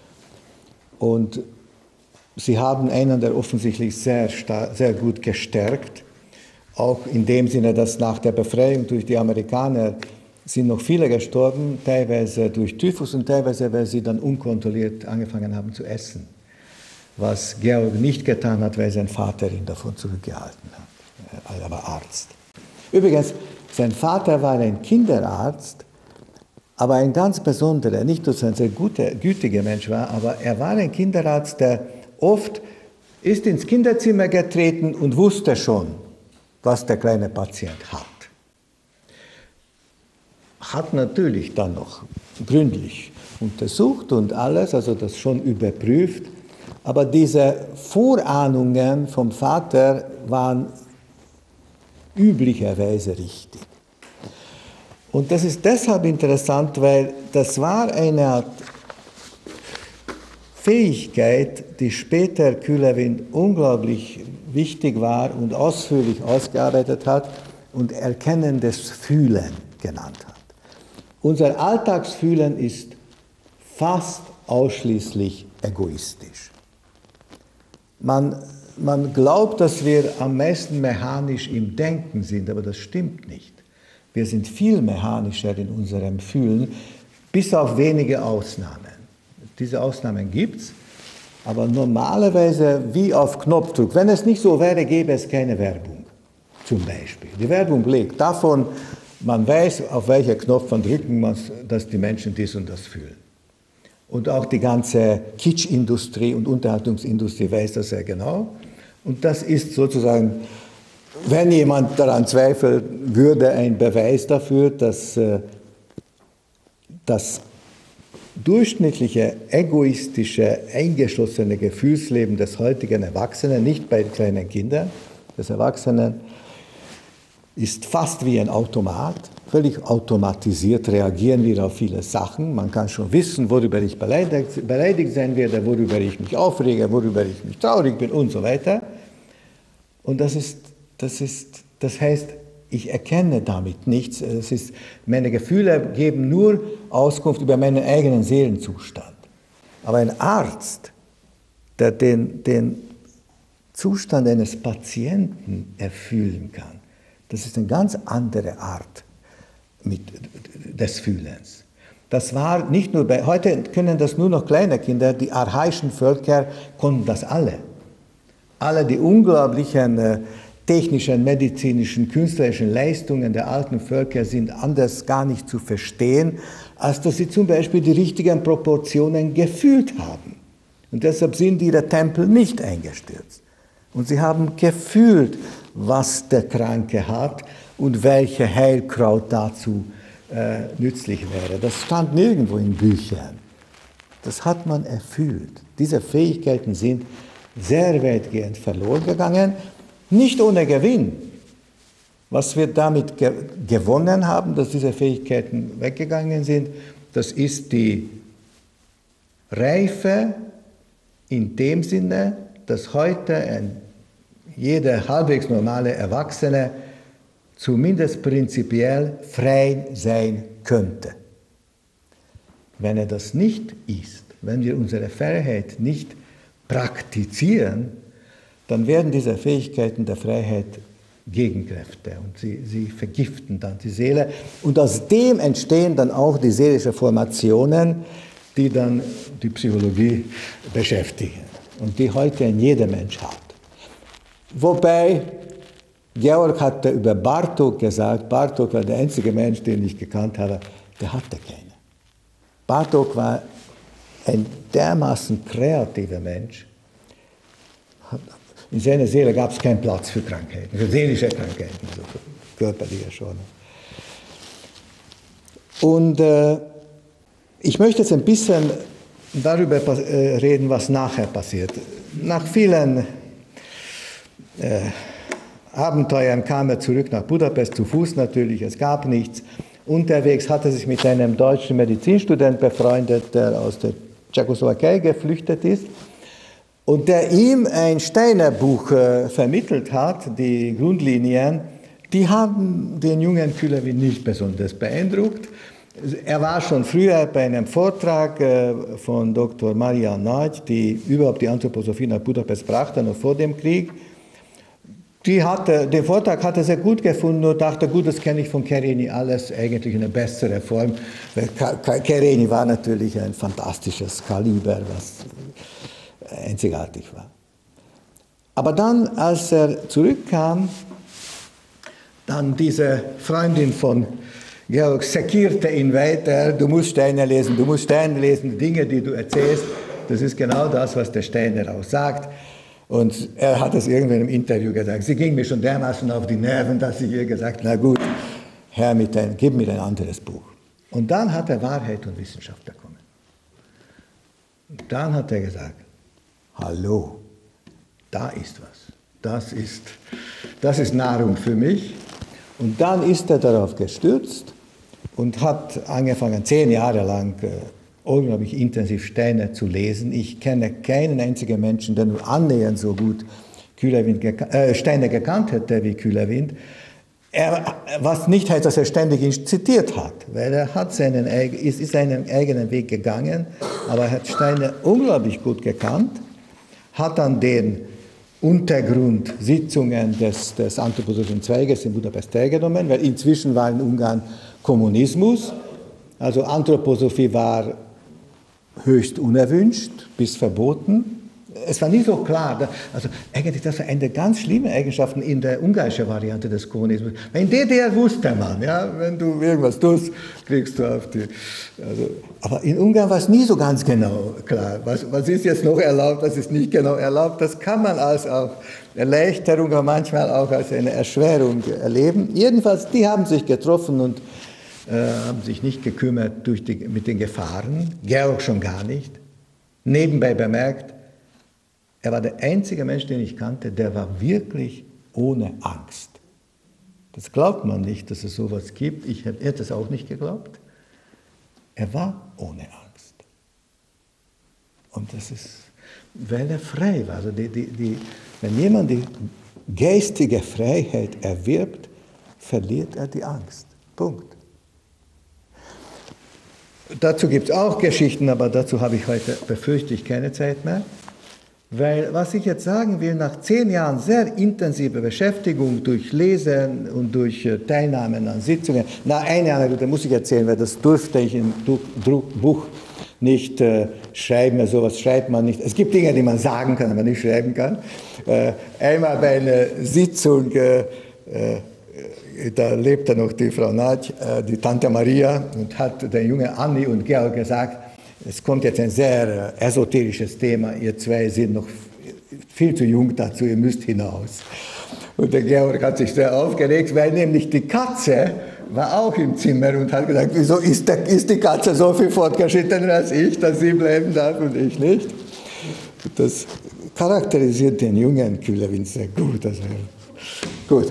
Speaker 1: Und sie haben einander offensichtlich sehr, sehr gut gestärkt, auch in dem Sinne, dass nach der Befreiung durch die Amerikaner sind noch viele gestorben, teilweise durch Typhus und teilweise, weil sie dann unkontrolliert angefangen haben zu essen, was Georg nicht getan hat, weil sein Vater ihn davon zurückgehalten hat. Er war aber Arzt. Übrigens, sein Vater war ein Kinderarzt, aber ein ganz besonderer, nicht nur ein sehr guter, gütiger Mensch war, aber er war ein Kinderarzt, der oft ist ins Kinderzimmer getreten und wusste schon, was der kleine Patient hat. Hat natürlich dann noch gründlich untersucht und alles, also das schon überprüft, aber diese Vorahnungen vom Vater waren üblicherweise richtig. Und das ist deshalb interessant, weil das war eine Art Fähigkeit, die später Kühlerwind unglaublich wichtig war und ausführlich ausgearbeitet hat und erkennendes Fühlen genannt hat. Unser Alltagsfühlen ist fast ausschließlich egoistisch. Man, man glaubt, dass wir am meisten mechanisch im Denken sind, aber das stimmt nicht. Wir sind viel mechanischer in unserem Fühlen, bis auf wenige Ausnahmen. Diese Ausnahmen gibt es, aber normalerweise wie auf Knopfdruck. Wenn es nicht so wäre, gäbe es keine Werbung, zum Beispiel. Die Werbung lebt davon, man weiß, auf welchen Knopf man drücken muss, dass die Menschen dies und das fühlen. Und auch die ganze Kitschindustrie und Unterhaltungsindustrie weiß das sehr genau. Und das ist sozusagen, wenn jemand daran zweifelt, würde ein Beweis dafür, dass das durchschnittliche, egoistische, eingeschlossene Gefühlsleben des heutigen Erwachsenen, nicht bei kleinen Kindern, des Erwachsenen, ist fast wie ein Automat. Völlig automatisiert reagieren wir auf viele Sachen. Man kann schon wissen, worüber ich beleidigt, beleidigt sein werde, worüber ich mich aufrege, worüber ich mich traurig bin und so weiter. Und das ist, das ist, das heißt, ich erkenne damit nichts. Es ist, meine Gefühle geben nur Auskunft über meinen eigenen Seelenzustand. Aber ein Arzt, der den, den Zustand eines Patienten erfüllen kann, das ist eine ganz andere Art mit, des Fühlens. Das war nicht nur bei, heute können das nur noch kleine Kinder, die archaischen Völker konnten das alle. Alle die unglaublichen äh, technischen, medizinischen, künstlerischen Leistungen der alten Völker sind anders gar nicht zu verstehen, als dass sie zum Beispiel die richtigen Proportionen gefühlt haben. Und deshalb sind ihre Tempel nicht eingestürzt. Und sie haben gefühlt, was der Kranke hat und welche Heilkraut dazu äh, nützlich wäre. Das stand nirgendwo in Büchern. Das hat man erfüllt. Diese Fähigkeiten sind sehr weitgehend verloren gegangen. Nicht ohne Gewinn. Was wir damit ge gewonnen haben, dass diese Fähigkeiten weggegangen sind, das ist die Reife in dem Sinne, dass heute ein, jeder halbwegs normale Erwachsene zumindest prinzipiell frei sein könnte. Wenn er das nicht ist, wenn wir unsere Freiheit nicht praktizieren, dann werden diese Fähigkeiten der Freiheit Gegenkräfte und sie, sie vergiften dann die Seele. Und aus dem entstehen dann auch die seelischen Formationen, die dann die Psychologie beschäftigen und die heute jeder Mensch hat. Wobei, Georg hatte über Bartók gesagt, Bartók war der einzige Mensch, den ich gekannt habe, der hatte keine. Bartók war ein dermaßen kreativer Mensch. In seiner Seele gab es keinen Platz für Krankheiten, für seelische Krankheiten, also für körperliche schon. Und äh, ich möchte jetzt ein bisschen darüber äh, reden, was nachher passiert. Nach vielen äh, Abenteuern kam er zurück nach Budapest, zu Fuß natürlich, es gab nichts. Unterwegs hat er sich mit einem deutschen Medizinstudent befreundet, der aus der Tschechoslowakei geflüchtet ist. Und der ihm ein Steiner Buch äh, vermittelt hat, die Grundlinien, die haben den jungen Kühlerwind nicht besonders beeindruckt. Er war schon früher bei einem Vortrag äh, von Doktor Maria Nagy, die überhaupt die Anthroposophie nach Budapest brachte, noch vor dem Krieg. Die hatte, den Vortrag hat er sehr gut gefunden und dachte, gut, das kenne ich von Kerenyi alles, eigentlich in einer besseren Form. Kerenyi war natürlich ein fantastisches Kaliber, was einzigartig war. Aber dann, als er zurückkam, dann diese Freundin von Georg sekierte ihn weiter, du musst Steiner lesen, du musst Steiner lesen, die Dinge, die du erzählst, das ist genau das, was der Steiner auch sagt. Und er hat es irgendwann im Interview gesagt. Sie ging mir schon dermaßen auf die Nerven, dass ich ihr gesagt habe, na gut, Herr, mit ein, gib mir ein anderes Buch. Und dann hat er Wahrheit und Wissenschaft bekommen. Und dann hat er gesagt, hallo, da ist was. Das ist, das ist Nahrung für mich. Und dann ist er darauf gestürzt und hat angefangen, zehn Jahre lang äh, unglaublich intensiv Steiner zu lesen. Ich kenne keinen einzigen Menschen, der nur annähernd so gut Kühlerwind geka äh, Steiner gekannt hätte wie Kühlerwind. Er, was nicht heißt, dass er ständig ihn zitiert hat, weil er hat seinen, ist, ist seinen eigenen Weg gegangen, aber er hat Steiner unglaublich gut gekannt, hat dann den Untergrundsitzungen des, des anthroposophischen Zweiges in Budapest teilgenommen, weil inzwischen war in Ungarn Kommunismus, also Anthroposophie war höchst unerwünscht bis verboten. Es war nie so klar, also eigentlich das war eine der ganz schlimmen Eigenschaften in der ungarischen Variante des Kommunismus. In D D R wusste man, ja, wenn du irgendwas tust, kriegst du auf die... Also, aber in Ungarn war es nie so ganz genau klar, was, was ist jetzt noch erlaubt, was ist nicht genau erlaubt. Das kann man als auch Erleichterung, aber manchmal auch als eine Erschwerung erleben. Jedenfalls, die haben sich getroffen und äh, haben sich nicht gekümmert durch die, mit den Gefahren, Georg schon gar nicht. Nebenbei bemerkt, er war der einzige Mensch, den ich kannte, der war wirklich ohne Angst. Das glaubt man nicht, dass es sowas gibt. Ich hätte es auch nicht geglaubt. Er war ohne Angst. Und das ist, weil er frei war. Also die, die, die, wenn jemand die geistige Freiheit erwirbt, verliert er die Angst. Punkt. Dazu gibt es auch Geschichten, aber dazu habe ich heute, befürchte ich, keine Zeit mehr. Weil, was ich jetzt sagen will, nach zehn Jahren sehr intensiver Beschäftigung durch Lesen und durch Teilnahmen an Sitzungen, na, eine Anekdote muss ich erzählen, weil das durfte ich im Buch nicht äh, schreiben, sowas schreibt man nicht. Es gibt Dinge, die man sagen kann, aber nicht schreiben kann. Äh, einmal bei einer Sitzung, äh, äh, da lebte noch die Frau Nagy, äh, die Tante Maria, und hat der junge Anni und Georg gesagt, es kommt jetzt ein sehr esoterisches Thema, ihr zwei sind noch viel zu jung dazu, ihr müsst hinaus. Und der Georg hat sich sehr aufgeregt, weil nämlich die Katze war auch im Zimmer und hat gesagt, wieso ist, der, ist die Katze so viel fortgeschrittener als ich, dass sie bleiben darf und ich nicht. Das charakterisiert den jungen Kühlerwind sehr gut. Also, gut.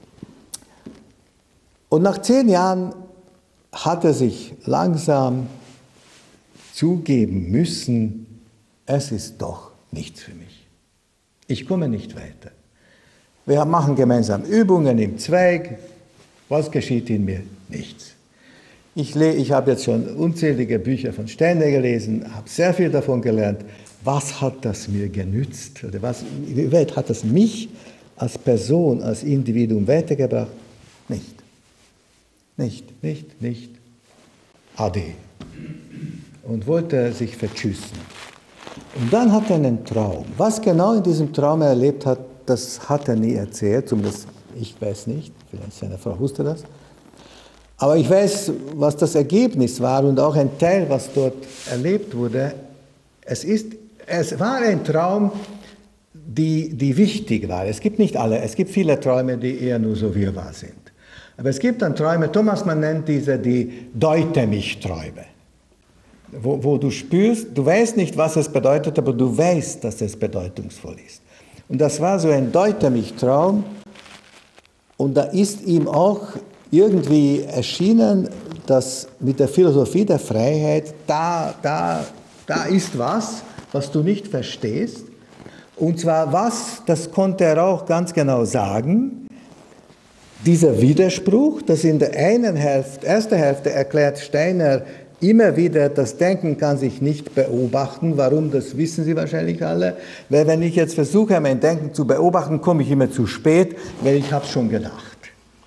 Speaker 1: Und nach zehn Jahren hat er sich langsam zugeben müssen, es ist doch nichts für mich. Ich komme nicht weiter. Wir machen gemeinsam Übungen im Zweig. Was geschieht in mir? Nichts. Ich, ich habe jetzt schon unzählige Bücher von Steiner gelesen, habe sehr viel davon gelernt. Was hat das mir genützt? Oder was, wie weit hat das mich als Person, als Individuum weitergebracht? Nicht. Nicht, nicht, nicht. Ade. Und wollte sich vertschüssen. Und dann hat er einen Traum. Was genau in diesem Traum er erlebt hat, das hat er nie erzählt, zumindest ich weiß nicht, vielleicht seine Frau wusste das. Aber ich weiß, was das Ergebnis war und auch ein Teil, was dort erlebt wurde. Es, ist, es war ein Traum, die, die wichtig war. Es gibt nicht alle, es gibt viele Träume, die eher nur so wirrwarr sind. Aber es gibt dann Träume, Thomas Mann nennt diese die Deute-mich-Träume. Wo, wo du spürst, du weißt nicht, was es bedeutet, aber du weißt, dass es bedeutungsvoll ist. Und das war so ein Deute-mich-Traum. Und da ist ihm auch irgendwie erschienen, dass mit der Philosophie der Freiheit, da, da, da ist was, was du nicht verstehst. Und zwar was, das konnte er auch ganz genau sagen, dieser Widerspruch, dass in der einen Hälfte, ersten Hälfte erklärt Steiner immer wieder, das Denken kann sich nicht beobachten. Warum, das wissen Sie wahrscheinlich alle. Weil wenn ich jetzt versuche, mein Denken zu beobachten, komme ich immer zu spät, weil ich habe es schon gedacht.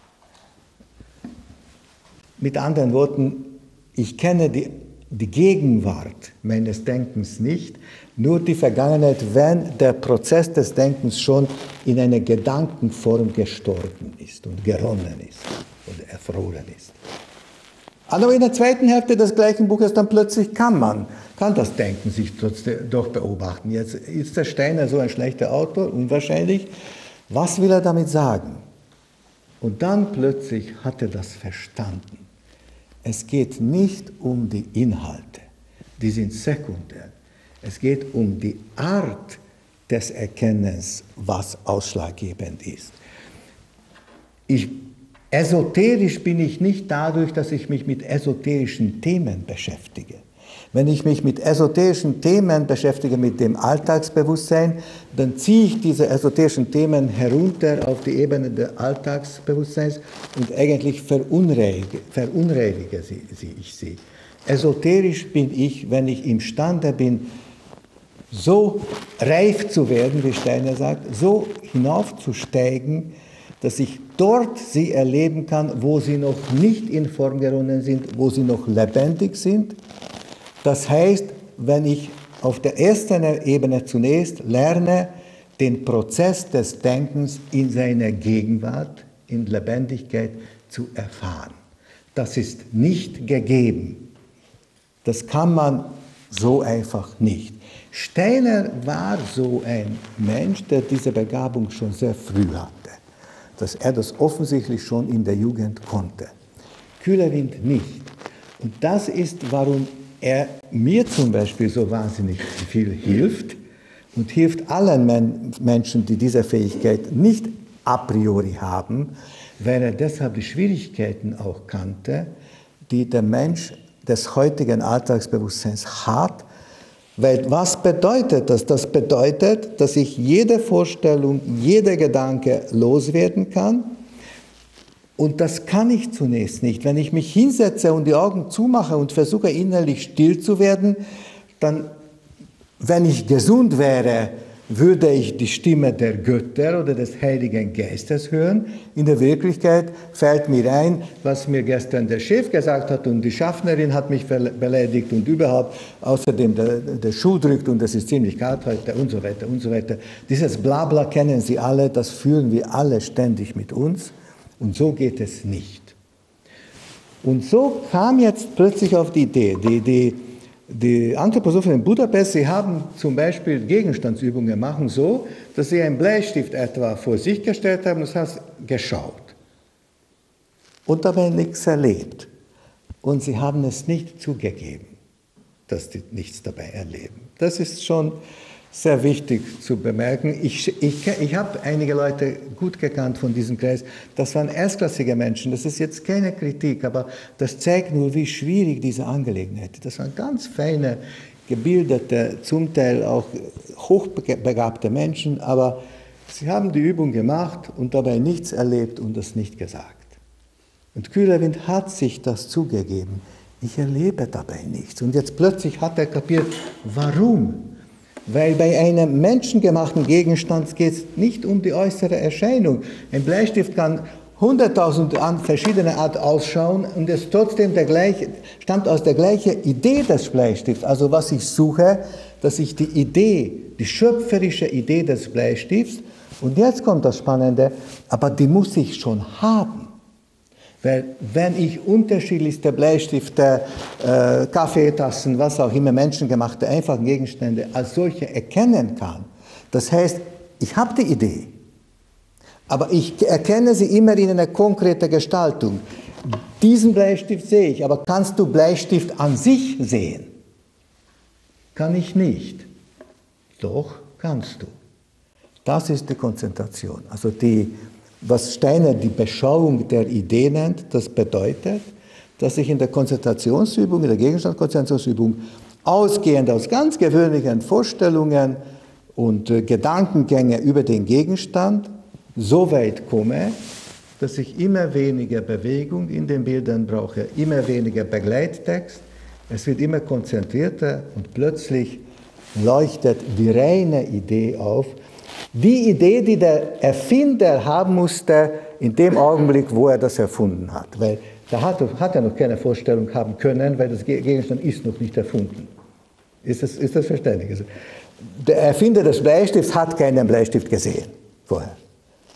Speaker 1: Mit anderen Worten, ich kenne die, die Gegenwart meines Denkens nicht, nur die Vergangenheit, wenn der Prozess des Denkens schon in einer Gedankenform gestorben ist und geronnen ist oder erfroren ist. Aber in der zweiten Hälfte des gleichen Buches dann plötzlich kann man, kann das Denken sich trotzdem doch beobachten. Jetzt ist der Steiner so ein schlechter Autor, unwahrscheinlich. Was will er damit sagen? Und dann plötzlich hat er das verstanden. Es geht nicht um die Inhalte, die sind sekundär. Es geht um die Art des Erkennens, was ausschlaggebend ist. Ich, esoterisch bin ich nicht dadurch, dass ich mich mit esoterischen Themen beschäftige. Wenn ich mich mit esoterischen Themen beschäftige, mit dem Alltagsbewusstsein, dann ziehe ich diese esoterischen Themen herunter auf die Ebene des Alltagsbewusstseins und eigentlich verunreinige, verunreinige sie, sie, ich sie. Esoterisch bin ich, wenn ich imstande bin, so reif zu werden, wie Steiner sagt, so hinaufzusteigen, dass ich dort sie erleben kann, wo sie noch nicht in Form gerunden sind, wo sie noch lebendig sind. Das heißt, wenn ich auf der ersten Ebene zunächst lerne, den Prozess des Denkens in seiner Gegenwart, in Lebendigkeit zu erfahren. Das ist nicht gegeben. Das kann man so einfach nicht. Steiner war so ein Mensch, der diese Begabung schon sehr früh hatte, dass er das offensichtlich schon in der Jugend konnte. Kühlerwind nicht. Und das ist, warum er mir zum Beispiel so wahnsinnig viel hilft und hilft allen Men- Menschen, die diese Fähigkeit nicht a priori haben, weil er deshalb die Schwierigkeiten auch kannte, die der Mensch des heutigen Alltagsbewusstseins hat. Weil was bedeutet das? Das bedeutet, dass ich jede Vorstellung, jeder Gedanke loswerden kann. Und das kann ich zunächst nicht. Wenn ich mich hinsetze und die Augen zumache und versuche innerlich still zu werden, dann, wenn ich gesund wäre, würde ich die Stimme der Götter oder des Heiligen Geistes hören. In der Wirklichkeit fällt mir ein, was mir gestern der Chef gesagt hat und die Schaffnerin hat mich beleidigt und überhaupt, außerdem der, der Schuh drückt und es ist ziemlich kalt heute und so weiter und so weiter. Dieses Blabla kennen Sie alle, das führen wir alle ständig mit uns. Und so geht es nicht. Und so kam jetzt plötzlich auf die Idee, die, die, die Anthroposophen in Budapest, sie haben zum Beispiel Gegenstandsübungen machen so, dass sie einen Bleistift etwa vor sich gestellt haben, das heißt geschaut. Und dabei nichts erlebt. Und sie haben es nicht zugegeben, dass sie nichts dabei erleben. Das ist schon sehr wichtig zu bemerken. Ich, ich, ich habe einige Leute gut gekannt von diesem Kreis. Das waren erstklassige Menschen. Das ist jetzt keine Kritik, aber das zeigt nur, wie schwierig diese Angelegenheit ist. Das waren ganz feine, gebildete, zum Teil auch hochbegabte Menschen, aber sie haben die Übung gemacht und dabei nichts erlebt und das nicht gesagt. Und Kühlerwind hat sich das zugegeben. Ich erlebe dabei nichts. Und jetzt plötzlich hat er kapiert, warum? Weil bei einem menschengemachten Gegenstand geht es nicht um die äußere Erscheinung. Ein Bleistift kann hunderttausend verschiedene Art ausschauen und es trotzdem der gleiche, stammt aus der gleichen Idee des Bleistifts. Also was ich suche, dass ich die Idee, die schöpferische Idee des Bleistifts, und jetzt kommt das Spannende, aber die muss ich schon haben. Weil wenn ich unterschiedlichste Bleistifte, äh, Kaffeetassen, was auch immer, menschengemachte, einfache Gegenstände als solche erkennen kann, das heißt, ich habe die Idee, aber ich erkenne sie immer in einer konkreten Gestaltung. Diesen Bleistift sehe ich, aber kannst du Bleistift an sich sehen? Kann ich nicht. Doch, kannst du. Das ist die Konzentration. Also die Was Steiner die Beschauung der Idee nennt, das bedeutet, dass ich in der Konzentrationsübung, in der Gegenstandskonzentrationsübung, ausgehend aus ganz gewöhnlichen Vorstellungen und äh, Gedankengänge über den Gegenstand, so weit komme, dass ich immer weniger Bewegung in den Bildern brauche, immer weniger Begleittext, es wird immer konzentrierter und plötzlich leuchtet die reine Idee auf, die Idee, die der Erfinder haben musste in dem Augenblick, wo er das erfunden hat. Weil da hat, hat er noch keine Vorstellung haben können, weil das Gegenstand ist noch nicht erfunden. Ist das, ist das verständlich? Also der Erfinder des Bleistifts hat keinen Bleistift gesehen vorher.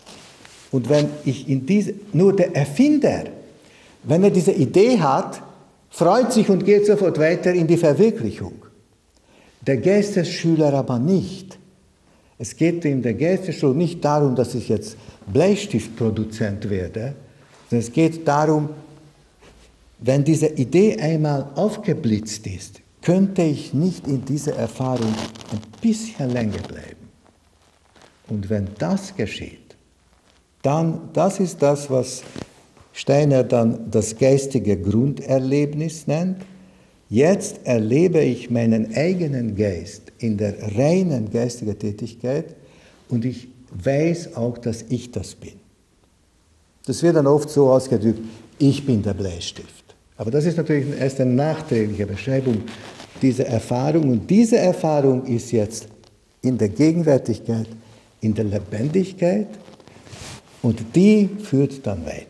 Speaker 1: Und wenn ich in diese, nur der Erfinder, wenn er diese Idee hat, freut sich und geht sofort weiter in die Verwirklichung. Der Geistesschüler aber nicht. Es geht in der Geistesschule nicht darum, dass ich jetzt Bleistiftproduzent werde, sondern es geht darum, wenn diese Idee einmal aufgeblitzt ist, könnte ich nicht in dieser Erfahrung ein bisschen länger bleiben. Und wenn das geschieht, dann, das ist das, was Steiner dann das geistige Grunderlebnis nennt. Jetzt erlebe ich meinen eigenen Geist in der reinen geistigen Tätigkeit und ich weiß auch, dass ich das bin. Das wird dann oft so ausgedrückt, ich bin der Bleistift. Aber das ist natürlich erst eine nachträgliche Beschreibung dieser Erfahrung. Und diese Erfahrung ist jetzt in der Gegenwärtigkeit, in der Lebendigkeit und die führt dann weiter.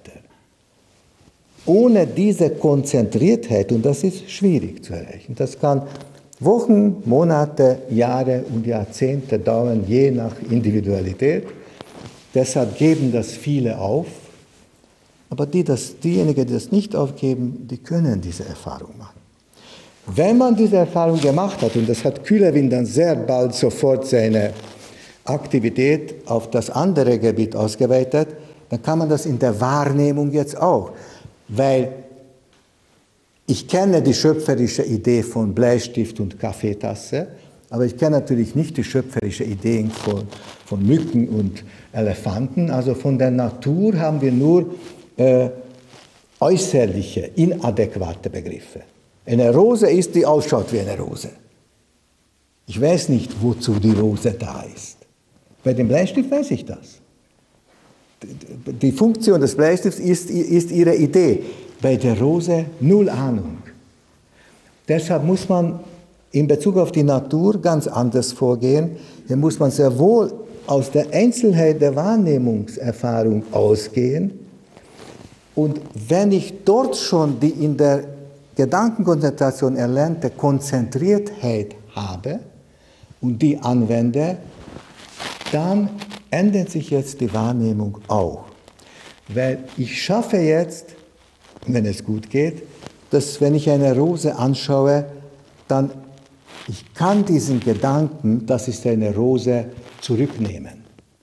Speaker 1: Ohne diese Konzentriertheit, und das ist schwierig zu erreichen, das kann Wochen, Monate, Jahre und Jahrzehnte dauern, je nach Individualität. Deshalb geben das viele auf. Aber die, das, diejenigen, die das nicht aufgeben, die können diese Erfahrung machen. Wenn man diese Erfahrung gemacht hat, und das hat Kühlerwind dann sehr bald sofort seine Aktivität auf das andere Gebiet ausgeweitet, dann kann man das in der Wahrnehmung jetzt auch. Weil ich kenne die schöpferische Idee von Bleistift und Kaffeetasse, aber ich kenne natürlich nicht die schöpferische Idee von, von Mücken und Elefanten. Also von der Natur haben wir nur äh, äußerliche, inadäquate Begriffe. Eine Rose ist, die ausschaut wie eine Rose. Ich weiß nicht, wozu die Rose da ist. Bei dem Bleistift weiß ich das. Die Funktion des Bleistifts ist, ist ihre Idee. Bei der Rose null Ahnung. Deshalb muss man in Bezug auf die Natur ganz anders vorgehen. Hier muss man sehr wohl aus der Einzelheit der Wahrnehmungserfahrung ausgehen. Und wenn ich dort schon die in der Gedankenkonzentration erlernte Konzentriertheit habe und die anwende, dann ändert sich jetzt die Wahrnehmung auch. Weil ich schaffe jetzt, wenn es gut geht, dass wenn ich eine Rose anschaue, dann ich kann diesen Gedanken, das ist eine Rose, zurücknehmen.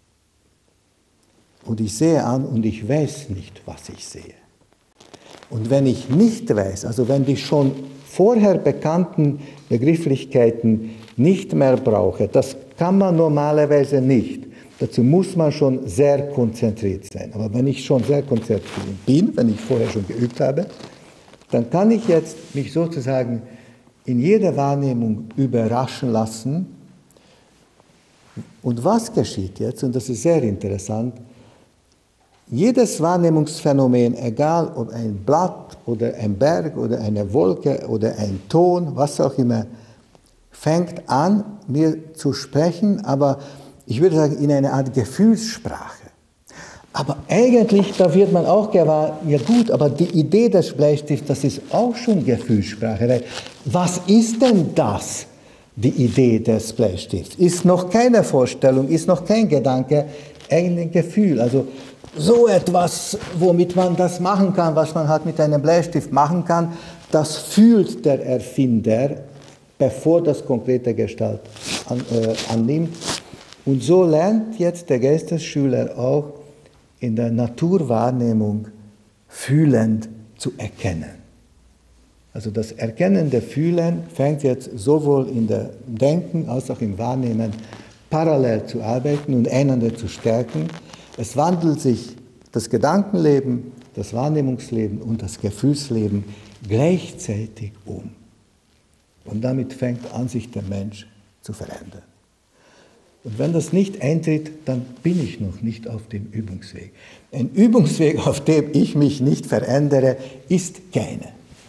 Speaker 1: Und ich sehe an und ich weiß nicht, was ich sehe. Und wenn ich nicht weiß, also wenn die schon vorher bekannten Begrifflichkeiten nicht mehr brauche, das kann man normalerweise nicht. Dazu muss man schon sehr konzentriert sein. Aber wenn ich schon sehr konzentriert bin, wenn ich vorher schon geübt habe, dann kann ich jetzt mich sozusagen in jeder Wahrnehmung überraschen lassen. Und was geschieht jetzt? Und das ist sehr interessant. Jedes Wahrnehmungsphänomen, egal ob ein Blatt oder ein Berg oder eine Wolke oder ein Ton, was auch immer, fängt an, mir zu sprechen, aber ich würde sagen, in einer Art Gefühlssprache. Aber eigentlich, da wird man auch gewahr, ja gut, aber die Idee des Bleistifts, das ist auch schon Gefühlssprache. Weil was ist denn das, die Idee des Bleistifts? Ist noch keine Vorstellung, ist noch kein Gedanke, eigentlich ein Gefühl. Also so etwas, womit man das machen kann, was man halt mit einem Bleistift machen kann, das fühlt der Erfinder, bevor das konkrete Gestalt an, äh, annimmt. Und so lernt jetzt der Geistesschüler auch in der Naturwahrnehmung fühlend zu erkennen. Also das erkennende Fühlen fängt jetzt sowohl in der Denken als auch im Wahrnehmen parallel zu arbeiten und einander zu stärken. Es wandelt sich das Gedankenleben, das Wahrnehmungsleben und das Gefühlsleben gleichzeitig um. Und damit fängt an, sich der Mensch zu verändern. Und wenn das nicht eintritt, dann bin ich noch nicht auf dem Übungsweg. Ein Übungsweg, auf dem ich mich nicht verändere, ist keiner.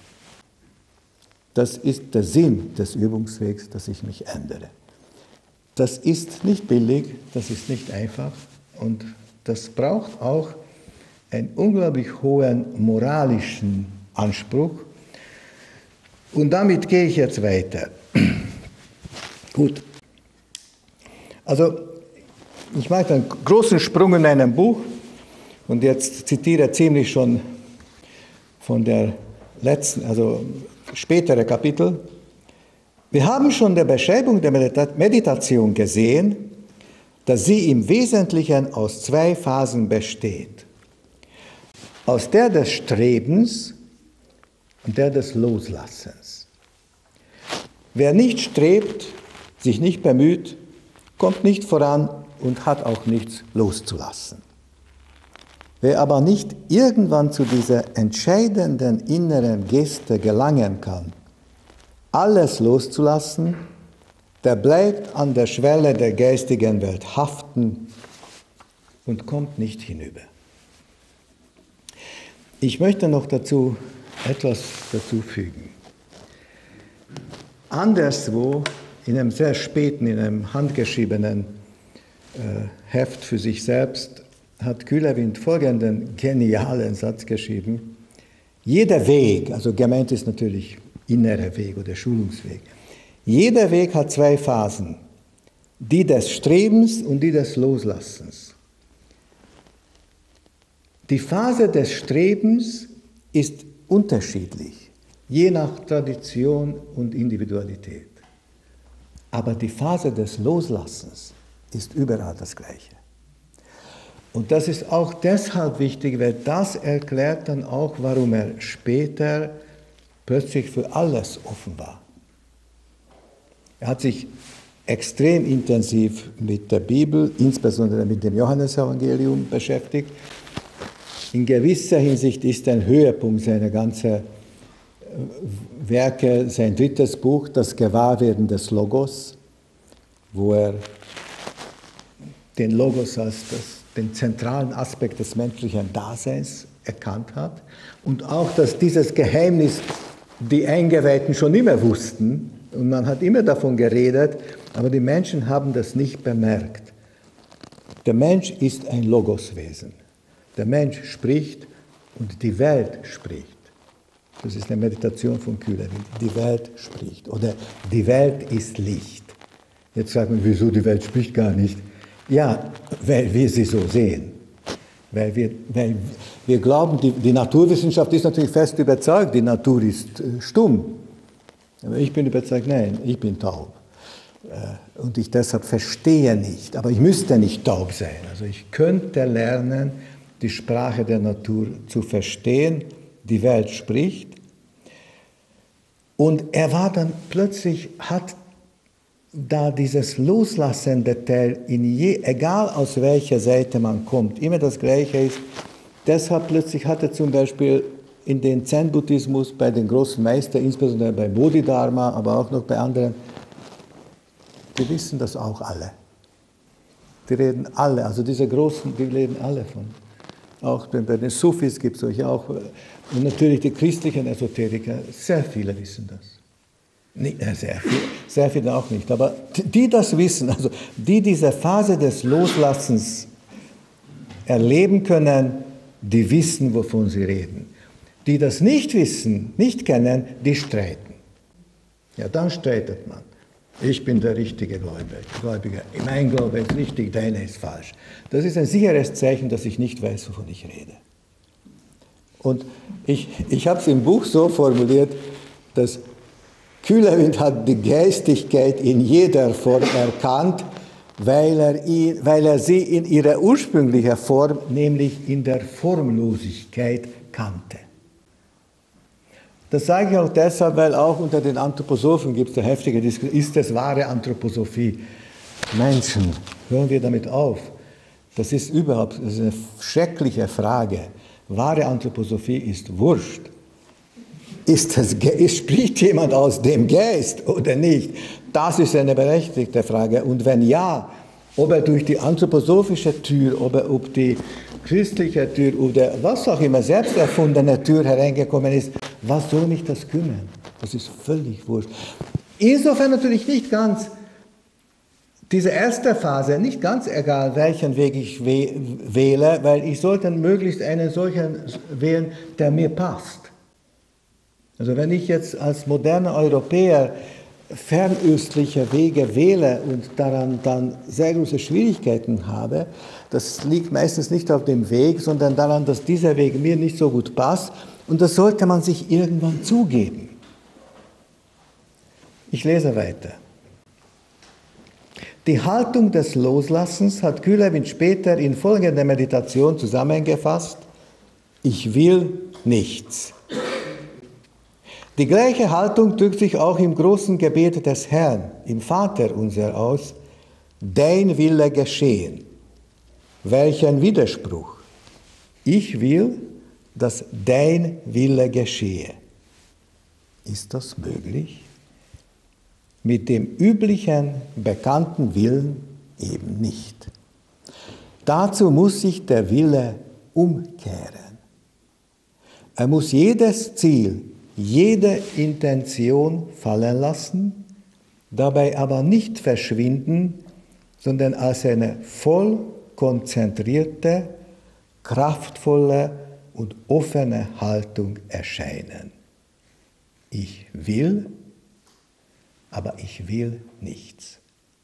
Speaker 1: Das ist der Sinn des Übungswegs, dass ich mich ändere. Das ist nicht billig, das ist nicht einfach und das braucht auch einen unglaublich hohen moralischen Anspruch. Und damit gehe ich jetzt weiter. Gut. Also, ich mache einen großen Sprung in einem Buch und jetzt zitiere ziemlich schon von der letzten, also spätere Kapitel. Wir haben schon der Beschreibung der Meditation gesehen, dass sie im Wesentlichen aus zwei Phasen besteht. Aus der des Strebens und der des Loslassens. Wer nicht strebt, sich nicht bemüht, kommt nicht voran und hat auch nichts loszulassen. Wer aber nicht irgendwann zu dieser entscheidenden inneren Geste gelangen kann, alles loszulassen, der bleibt an der Schwelle der geistigen Welt haften und kommt nicht hinüber. Ich möchte noch dazu etwas dazu fügen. Anderswo, in einem sehr späten, in einem handgeschriebenen äh, Heft für sich selbst, hat Kühlerwind folgenden genialen Satz geschrieben. Jeder Weg, also gemeint ist natürlich innerer Weg oder Schulungsweg, jeder Weg hat zwei Phasen, die des Strebens und die des Loslassens. Die Phase des Strebens ist unterschiedlich, je nach Tradition und Individualität. Aber die Phase des Loslassens ist überall das Gleiche. Und das ist auch deshalb wichtig, weil das erklärt dann auch, warum er später plötzlich für alles offen war. Er hat sich extrem intensiv mit der Bibel, insbesondere mit dem Johannesevangelium beschäftigt. In gewisser Hinsicht ist ein Höhepunkt seiner ganzen Werke sein drittes Buch, das Gewahrwerden des Logos, wo er den Logos als das, den zentralen Aspekt des menschlichen Daseins erkannt hat und auch, dass dieses Geheimnis die Eingeweihten schon immer wussten und man hat immer davon geredet, aber die Menschen haben das nicht bemerkt. Der Mensch ist ein Logoswesen. Der Mensch spricht und die Welt spricht. Das ist eine Meditation von Kühlerwind. Die Welt spricht oder die Welt ist Licht. Jetzt sagt man, wieso die Welt spricht gar nicht? Ja, weil wir sie so sehen. Weil wir, weil wir glauben, die, die Naturwissenschaft ist natürlich fest überzeugt, die Natur ist äh, stumm. Aber ich bin überzeugt, nein, ich bin taub. Äh, und ich deshalb verstehe nicht. Aber ich müsste nicht taub sein. Also ich könnte lernen, die Sprache der Natur zu verstehen. Die Welt spricht. Und er war dann plötzlich, hat da dieses loslassende Teil, in je, egal aus welcher Seite man kommt, immer das Gleiche ist. Deshalb plötzlich hat er zum Beispiel in den Zen-Buddhismus bei den großen Meistern, insbesondere bei Bodhidharma, aber auch noch bei anderen, die wissen das auch alle. Die reden alle, also diese Großen, die reden alle von. Auch bei den Sufis gibt es solche auch. Und natürlich die christlichen Esoteriker, sehr viele wissen das. Nicht, sehr, viel, sehr viele auch nicht, aber die das wissen, also die diese Phase des Loslassens erleben können, die wissen, wovon sie reden. Die das nicht wissen, nicht kennen, die streiten. Ja, dann streitet man. Ich bin der richtige Gläubige. Mein Glaube ist richtig, deiner ist falsch. Das ist ein sicheres Zeichen, dass ich nicht weiß, wovon ich rede. Und ich, ich habe es im Buch so formuliert, dass Kühlerwind hat die Geistigkeit in jeder Form erkannt, weil er, ihn, weil er sie in ihrer ursprünglichen Form, nämlich in der Formlosigkeit, kannte. Das sage ich auch deshalb, weil auch unter den Anthroposophen gibt es eine heftige Diskussion, ist das wahre Anthroposophie? Menschen, hören wir damit auf. Das ist überhaupt das ist eine schreckliche Frage. Wahre Anthroposophie ist wurscht. Ist das, spricht jemand aus dem Geist oder nicht? Das ist eine berechtigte Frage. Und wenn ja, ob er durch die anthroposophische Tür, ob er ob die christliche Tür oder was auch immer, selbst erfundene Tür hereingekommen ist, was soll mich das kümmern? Das ist völlig wurscht. Insofern natürlich nicht ganz, diese erste Phase, nicht ganz egal, welchen Weg ich wähle, weil ich sollte möglichst einen solchen wählen, der mir passt. Also wenn ich jetzt als moderner Europäer fernöstliche Wege wähle und daran dann sehr große Schwierigkeiten habe, das liegt meistens nicht auf dem Weg, sondern daran, dass dieser Weg mir nicht so gut passt Und das sollte man sich irgendwann zugeben. Ich lese weiter. Die Haltung des Loslassens hat Kühlewind später in folgender Meditation zusammengefasst: Ich will nichts. Die gleiche Haltung drückt sich auch im großen Gebet des Herrn, im Vaterunser aus: Dein Wille geschehen. Welch ein Widerspruch. Ich will, dass dein Wille geschehe. Ist das möglich? Mit dem üblichen, bekannten Willen eben nicht. Dazu muss sich der Wille umkehren. Er muss jedes Ziel, jede Intention fallen lassen, dabei aber nicht verschwinden, sondern als eine voll konzentrierte, kraftvolle und offene Haltung erscheinen. Ich will, aber ich will nichts.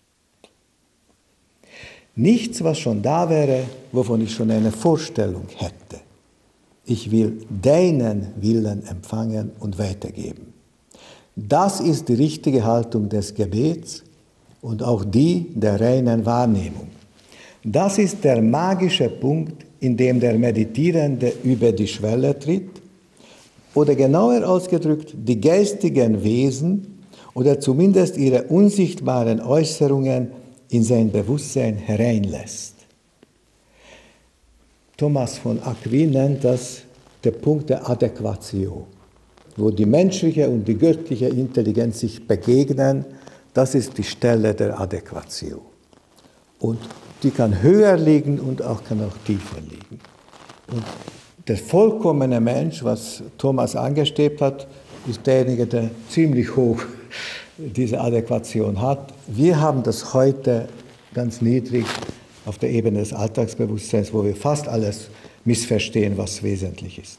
Speaker 1: Nichts, was schon da wäre, wovon ich schon eine Vorstellung hätte. Ich will deinen Willen empfangen und weitergeben. Das ist die richtige Haltung des Gebets und auch die der reinen Wahrnehmung. Das ist der magische Punkt, in dem der Meditierende über die Schwelle tritt, oder genauer ausgedrückt, die geistigen Wesen oder zumindest ihre unsichtbaren Äußerungen in sein Bewusstsein hereinlässt. Thomas von Aquin nennt das der Punkt der Adäquatio, wo die menschliche und die göttliche Intelligenz sich begegnen. Das ist die Stelle der Adäquatio. Und die kann höher liegen und auch kann auch tiefer liegen. Und der vollkommene Mensch, was Thomas angestrebt hat, ist derjenige, der ziemlich hoch diese Adäquation hat. Wir haben das heute ganz niedrig auf der Ebene des Alltagsbewusstseins, wo wir fast alles missverstehen, was wesentlich ist.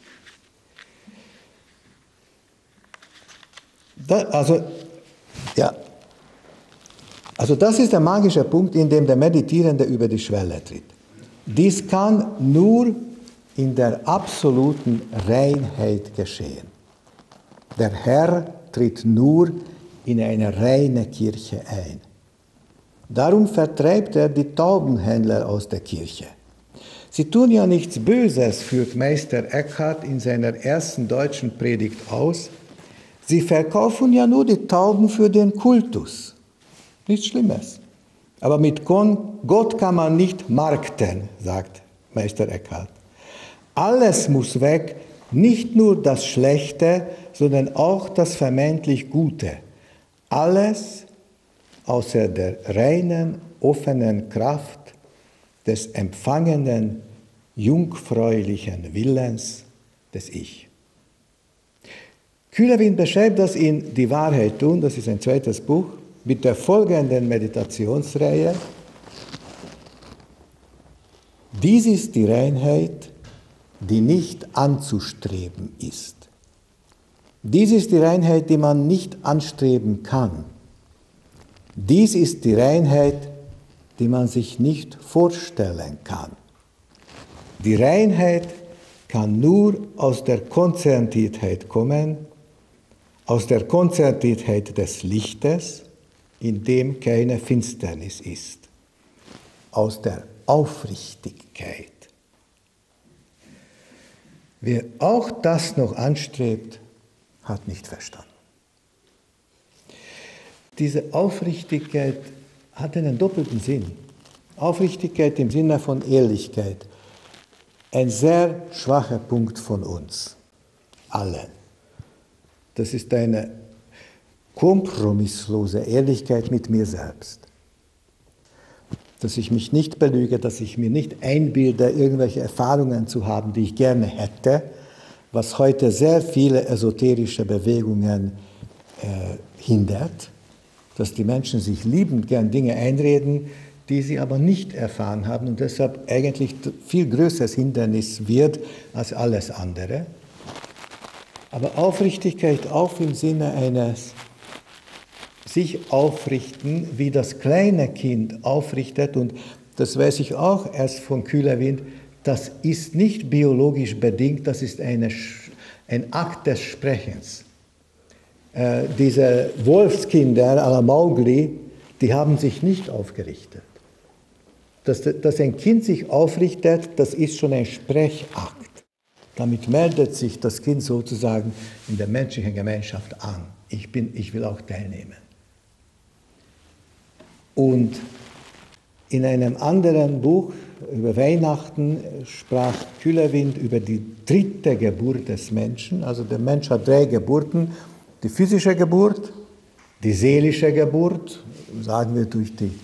Speaker 1: Da, also, ja, also das ist der magische Punkt, in dem der Meditierende über die Schwelle tritt. Dies kann nur in der absoluten Reinheit geschehen. Der Herr tritt nur in eine reine Kirche ein. Darum vertreibt er die Taubenhändler aus der Kirche. Sie tun ja nichts Böses, führt Meister Eckhart in seiner ersten deutschen Predigt aus. Sie verkaufen ja nur die Tauben für den Kultus. Nichts Schlimmes. Aber mit Gott kann man nicht markten, sagt Meister Eckhart. Alles muss weg, nicht nur das Schlechte, sondern auch das vermeintlich Gute. Alles außer der reinen, offenen Kraft des empfangenen, jungfräulichen Willens des Ich. Kühlewind beschreibt das in Die Wahrheit tun, das ist ein zweites Buch, mit der folgenden Meditationsreihe. Dies ist die Reinheit, die nicht anzustreben ist. Dies ist die Reinheit, die man nicht anstreben kann. Dies ist die Reinheit, die man sich nicht vorstellen kann. Die Reinheit kann nur aus der Konzentriertheit kommen, aus der Konzentriertheit des Lichtes, in dem keine Finsternis ist, aus der Aufrichtigkeit. Wer auch das noch anstrebt, hat nicht verstanden. Diese Aufrichtigkeit hat einen doppelten Sinn. Aufrichtigkeit im Sinne von Ehrlichkeit. Ein sehr schwacher Punkt von uns, allen. Das ist eine kompromisslose Ehrlichkeit mit mir selbst. Dass ich mich nicht belüge, dass ich mir nicht einbilde, irgendwelche Erfahrungen zu haben, die ich gerne hätte, was heute sehr viele esoterische Bewegungen äh, hindert, dass die Menschen sich liebend gern Dinge einreden, die sie aber nicht erfahren haben und deshalb eigentlich viel größeres Hindernis wird als alles andere. Aber Aufrichtigkeit auch im Sinne eines sich aufrichten, wie das kleine Kind aufrichtet, und das weiß ich auch erst von Kühlewind, das ist nicht biologisch bedingt, das ist eine ein Akt des Sprechens. Äh, diese Wolfskinder à la Mowgli, die haben sich nicht aufgerichtet. Dass, dass ein Kind sich aufrichtet, das ist schon ein Sprechakt. Damit meldet sich das Kind sozusagen in der menschlichen Gemeinschaft an. Ich, bin, ich will auch teilnehmen. Und in einem anderen Buch über Weihnachten sprach Kühlewind über die dritte Geburt des Menschen. Also der Mensch hat drei Geburten: die physische Geburt, die seelische Geburt, sagen wir durch die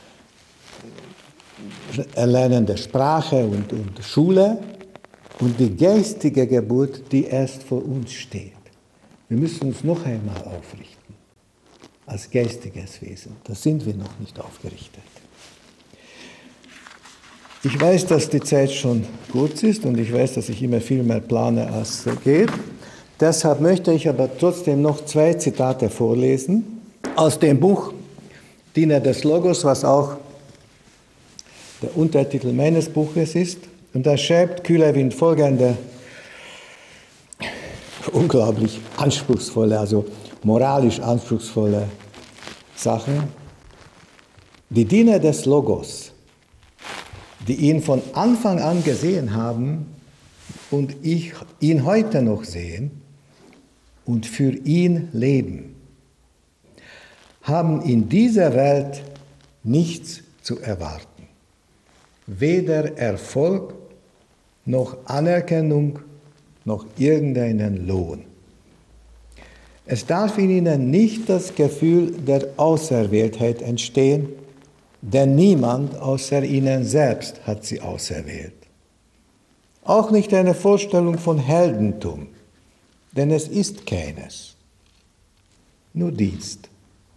Speaker 1: Erlernen der Sprache und, und Schule, und die geistige Geburt, die erst vor uns steht. Wir müssen uns noch einmal aufrichten als geistiges Wesen. Da sind wir noch nicht aufgerichtet. Ich weiß, dass die Zeit schon kurz ist und ich weiß, dass ich immer viel mehr plane, als geht. Deshalb möchte ich aber trotzdem noch zwei Zitate vorlesen aus dem Buch Diener des Logos, was auch der Untertitel meines Buches ist. Und da schreibt Kühlewind folgende unglaublich anspruchsvolle, also moralisch anspruchsvolle Sachen. Die Diener des Logos, die ihn von Anfang an gesehen haben und ich, ihn heute noch sehen und für ihn leben, haben in dieser Welt nichts zu erwarten. Weder Erfolg noch Anerkennung noch irgendeinen Lohn. Es darf in ihnen nicht das Gefühl der Auserwähltheit entstehen, denn niemand außer ihnen selbst hat sie auserwählt. Auch nicht eine Vorstellung von Heldentum, denn es ist keines, nur Dienst.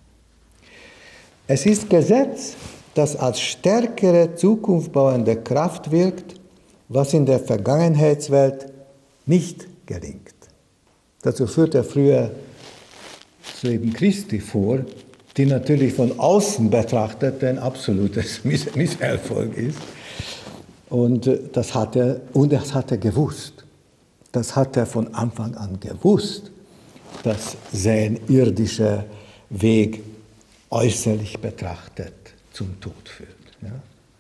Speaker 1: Es ist Gesetz, das als stärkere, zukunftsbauende Kraft wirkt, was in der Vergangenheitswelt nicht gelingt. Dazu führt er früher das Leben Christi vor, die natürlich von außen betrachtet ein absolutes Misserfolg ist. Und das hat er, und das hat er gewusst. Das hat er von Anfang an gewusst, dass sein irdischer Weg äußerlich betrachtet zum Tod führt. Ja.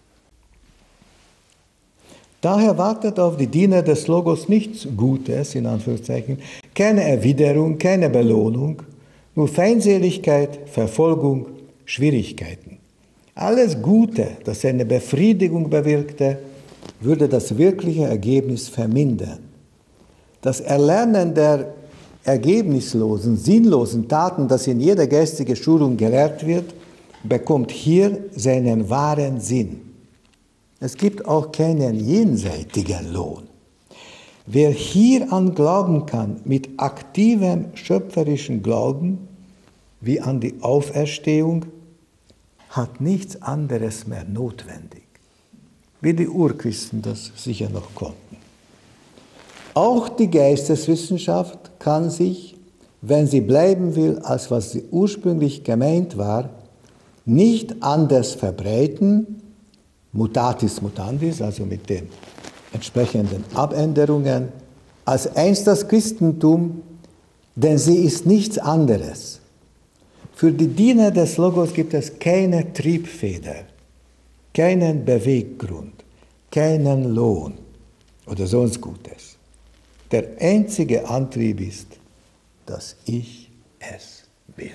Speaker 1: Daher wartet auf die Diener des Logos nichts Gutes, in Anführungszeichen, keine Erwiderung, keine Belohnung, nur Feindseligkeit, Verfolgung, Schwierigkeiten. Alles Gute, das eine Befriedigung bewirkte, würde das wirkliche Ergebnis vermindern. Das Erlernen der ergebnislosen, sinnlosen Taten, das in jeder geistigen Schulung gelehrt wird, bekommt hier seinen wahren Sinn. Es gibt auch keinen jenseitigen Lohn. Wer hieran glauben kann, mit aktivem schöpferischen Glauben, wie an die Auferstehung, hat nichts anderes mehr notwendig, wie die Urchristen das sicher noch konnten. Auch die Geisteswissenschaft kann sich, wenn sie bleiben will, als was sie ursprünglich gemeint war, nicht anders verbreiten, mutatis mutandis, also mit den entsprechenden Abänderungen, als einst das Christentum, denn sie ist nichts anderes. Für die Diener des Logos gibt es keine Triebfeder, keinen Beweggrund, keinen Lohn oder sonst Gutes. Der einzige Antrieb ist, dass ich es will.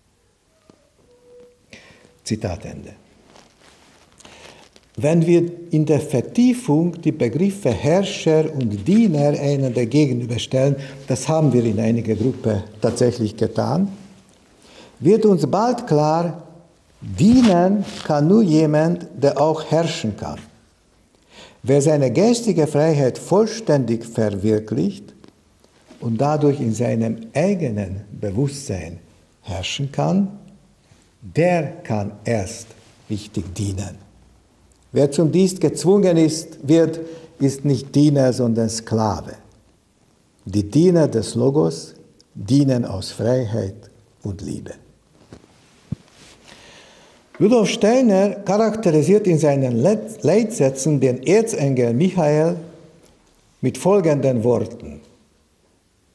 Speaker 1: Zitat Ende. Wenn wir in der Vertiefung die Begriffe Herrscher und Diener einander gegenüberstellen, das haben wir in einiger Gruppe tatsächlich getan, wird uns bald klar, dienen kann nur jemand, der auch herrschen kann. Wer seine geistige Freiheit vollständig verwirklicht und dadurch in seinem eigenen Bewusstsein herrschen kann, der kann erst richtig dienen. Wer zum Dienst gezwungen ist, wird, ist nicht Diener, sondern Sklave. Die Diener des Logos dienen aus Freiheit und Liebe. Rudolf Steiner charakterisiert in seinen Leitsätzen den Erzengel Michael mit folgenden Worten.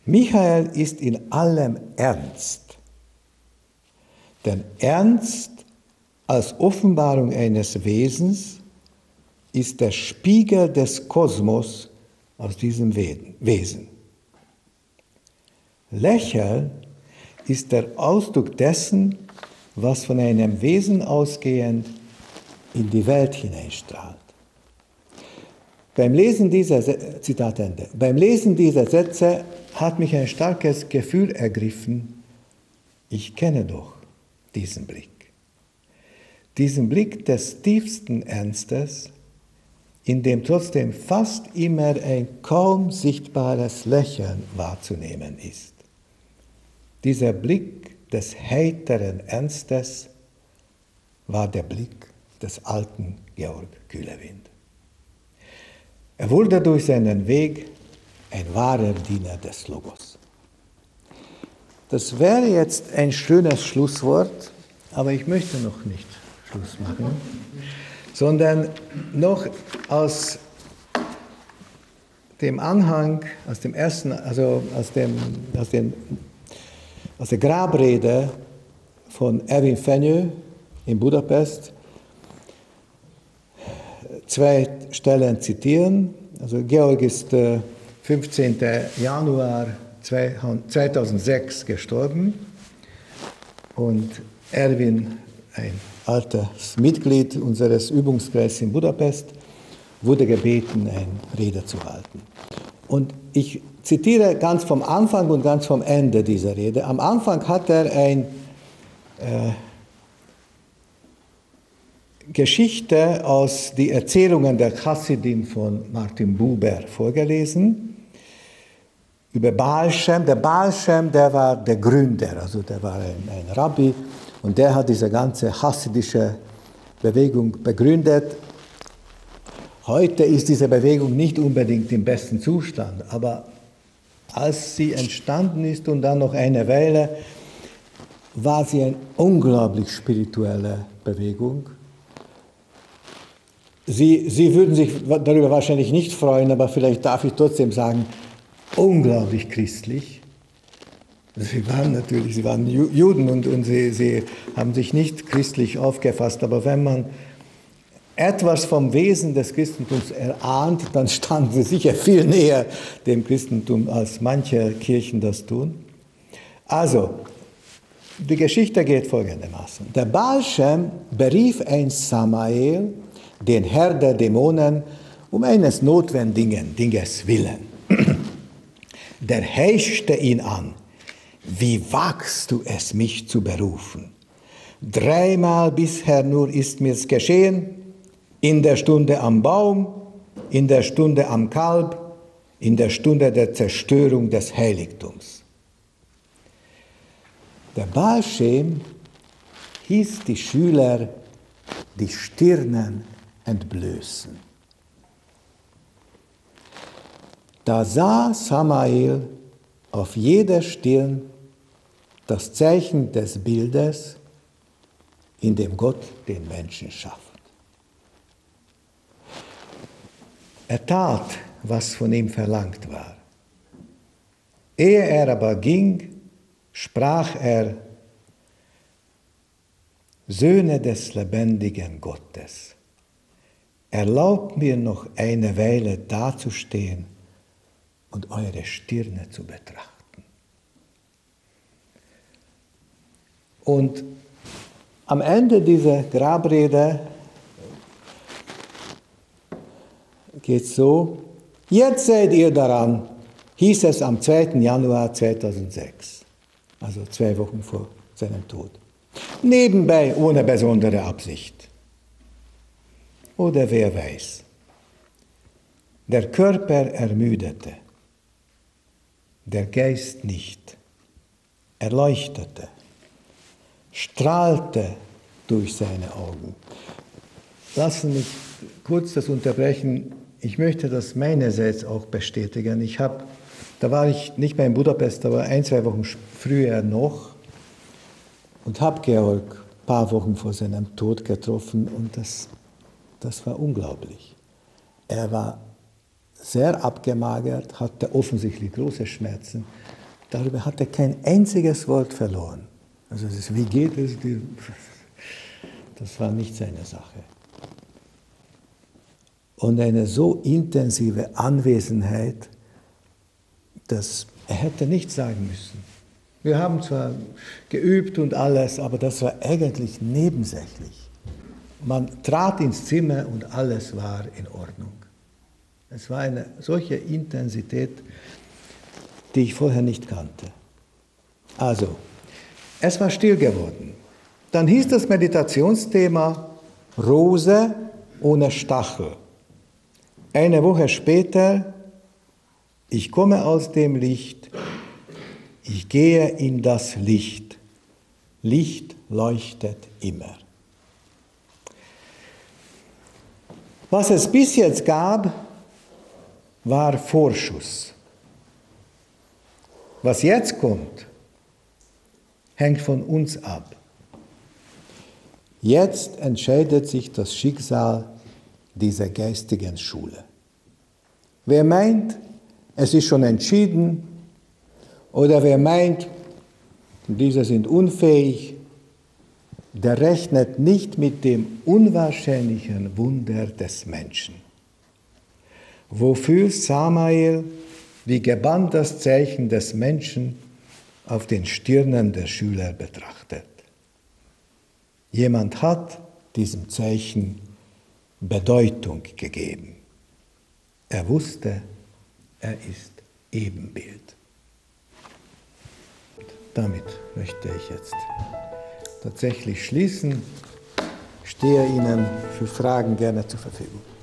Speaker 1: Michael ist in allem ernst. Denn Ernst als Offenbarung eines Wesens ist der Spiegel des Kosmos aus diesem Wesen. Lächeln ist der Ausdruck dessen, was von einem Wesen ausgehend in die Welt hineinstrahlt. Beim Lesen dieser, Zitat Ende. Beim Lesen dieser Sätze hat mich ein starkes Gefühl ergriffen, ich kenne doch diesen Blick. Diesen Blick des tiefsten Ernstes, in dem trotzdem fast immer ein kaum sichtbares Lächeln wahrzunehmen ist. Dieser Blick des heiteren Ernstes war der Blick des alten Georg Kühlewind. Er wurde durch seinen Weg ein wahrer Diener des Logos. Das wäre jetzt ein schönes Schlusswort, aber ich möchte noch nicht Schluss machen, sondern noch aus dem Anhang, aus dem ersten, also aus, dem, aus, den, aus der Grabrede von Erwin Fenyő in Budapest zwei Stellen zitieren. Also Georg ist äh, fünfzehnten Januar zweitausendsechs gestorben und Erwin, ein altes Mitglied unseres Übungskreises in Budapest, wurde gebeten, eine Rede zu halten. Und ich zitiere ganz vom Anfang und ganz vom Ende dieser Rede. Am Anfang hat er eine äh, Geschichte aus den Erzählungen der Chassidim von Martin Buber vorgelesen, über Baal Shem. Der Baal Shem, der war der Gründer, also der war ein, ein Rabbi, und der hat diese ganze chassidische Bewegung begründet. Heute ist diese Bewegung nicht unbedingt im besten Zustand, aber als sie entstanden ist und dann noch eine Weile, war sie eine unglaublich spirituelle Bewegung. Sie, Sie würden sich darüber wahrscheinlich nicht freuen, aber vielleicht darf ich trotzdem sagen, unglaublich christlich. Sie waren natürlich, sie waren Juden und, und sie, sie haben sich nicht christlich aufgefasst, aber wenn man etwas vom Wesen des Christentums erahnt, dann standen sie sicher viel näher dem Christentum, als manche Kirchen das tun. Also, die Geschichte geht folgendermaßen. Der Baal Shem berief einst Samael, den Herr der Dämonen, um eines notwendigen Dinges willen. Der heischte ihn an: Wie wagst du es, mich zu berufen? Dreimal bisher nur ist mir's geschehen, in der Stunde am Baum, in der Stunde am Kalb, in der Stunde der Zerstörung des Heiligtums. Der Baal Shem hieß die Schüler die Stirnen entblößen. Da sah Samael auf jeder Stirn das Zeichen des Bildes, in dem Gott den Menschen schafft. Er tat, was von ihm verlangt war. Ehe er aber ging, sprach er: Söhne des lebendigen Gottes, erlaubt mir noch eine Weile dazustehen und eure Stirne zu betrachten. Und am Ende dieser Grabrede geht es so: Jetzt seid ihr daran, hieß es am zweiten Januar zweitausendsechs, also zwei Wochen vor seinem Tod. Nebenbei, ohne besondere Absicht. Oder wer weiß. Der Körper ermüdete, der Geist nicht. Er leuchtete, strahlte durch seine Augen. Lassen mich kurz das unterbrechen. Ich möchte das meinerseits auch bestätigen. Ich habe, da war ich nicht mehr in Budapest, aber ein, zwei Wochen früher noch, und habe Georg ein paar Wochen vor seinem Tod getroffen, und das, das war unglaublich. Er war sehr abgemagert, hatte offensichtlich große Schmerzen, Darüber hat er kein einziges Wort verloren. Also das, wie geht es? Das war nicht seine Sache. Und eine so intensive Anwesenheit, dass er hätte nichts sagen müssen. Wir haben zwar geübt und alles, aber das war eigentlich nebensächlich. Man trat ins Zimmer und alles war in Ordnung. Es war eine solche Intensität, die ich vorher nicht kannte. Also, es war still geworden. Dann hieß das Meditationsthema Rose ohne Stachel. Eine Woche später, ich komme aus dem Licht, ich gehe in das Licht. Licht leuchtet immer. Was es bis jetzt gab, war Vorschuss. Was jetzt kommt, hängt von uns ab. Jetzt entscheidet sich das Schicksal dieser geistigen Schule. Wer meint, es ist schon entschieden, oder wer meint, diese sind unfähig, der rechnet nicht mit dem unwahrscheinlichen Wunder des Menschen, wofür Samael wie gebannt das Zeichen des Menschen auf den Stirnen der Schüler betrachtet. Jemand hat diesem Zeichen Bedeutung gegeben. Er wusste, er ist Ebenbild. Damit möchte ich jetzt tatsächlich schließen. Ich stehe Ihnen für Fragen gerne zur Verfügung.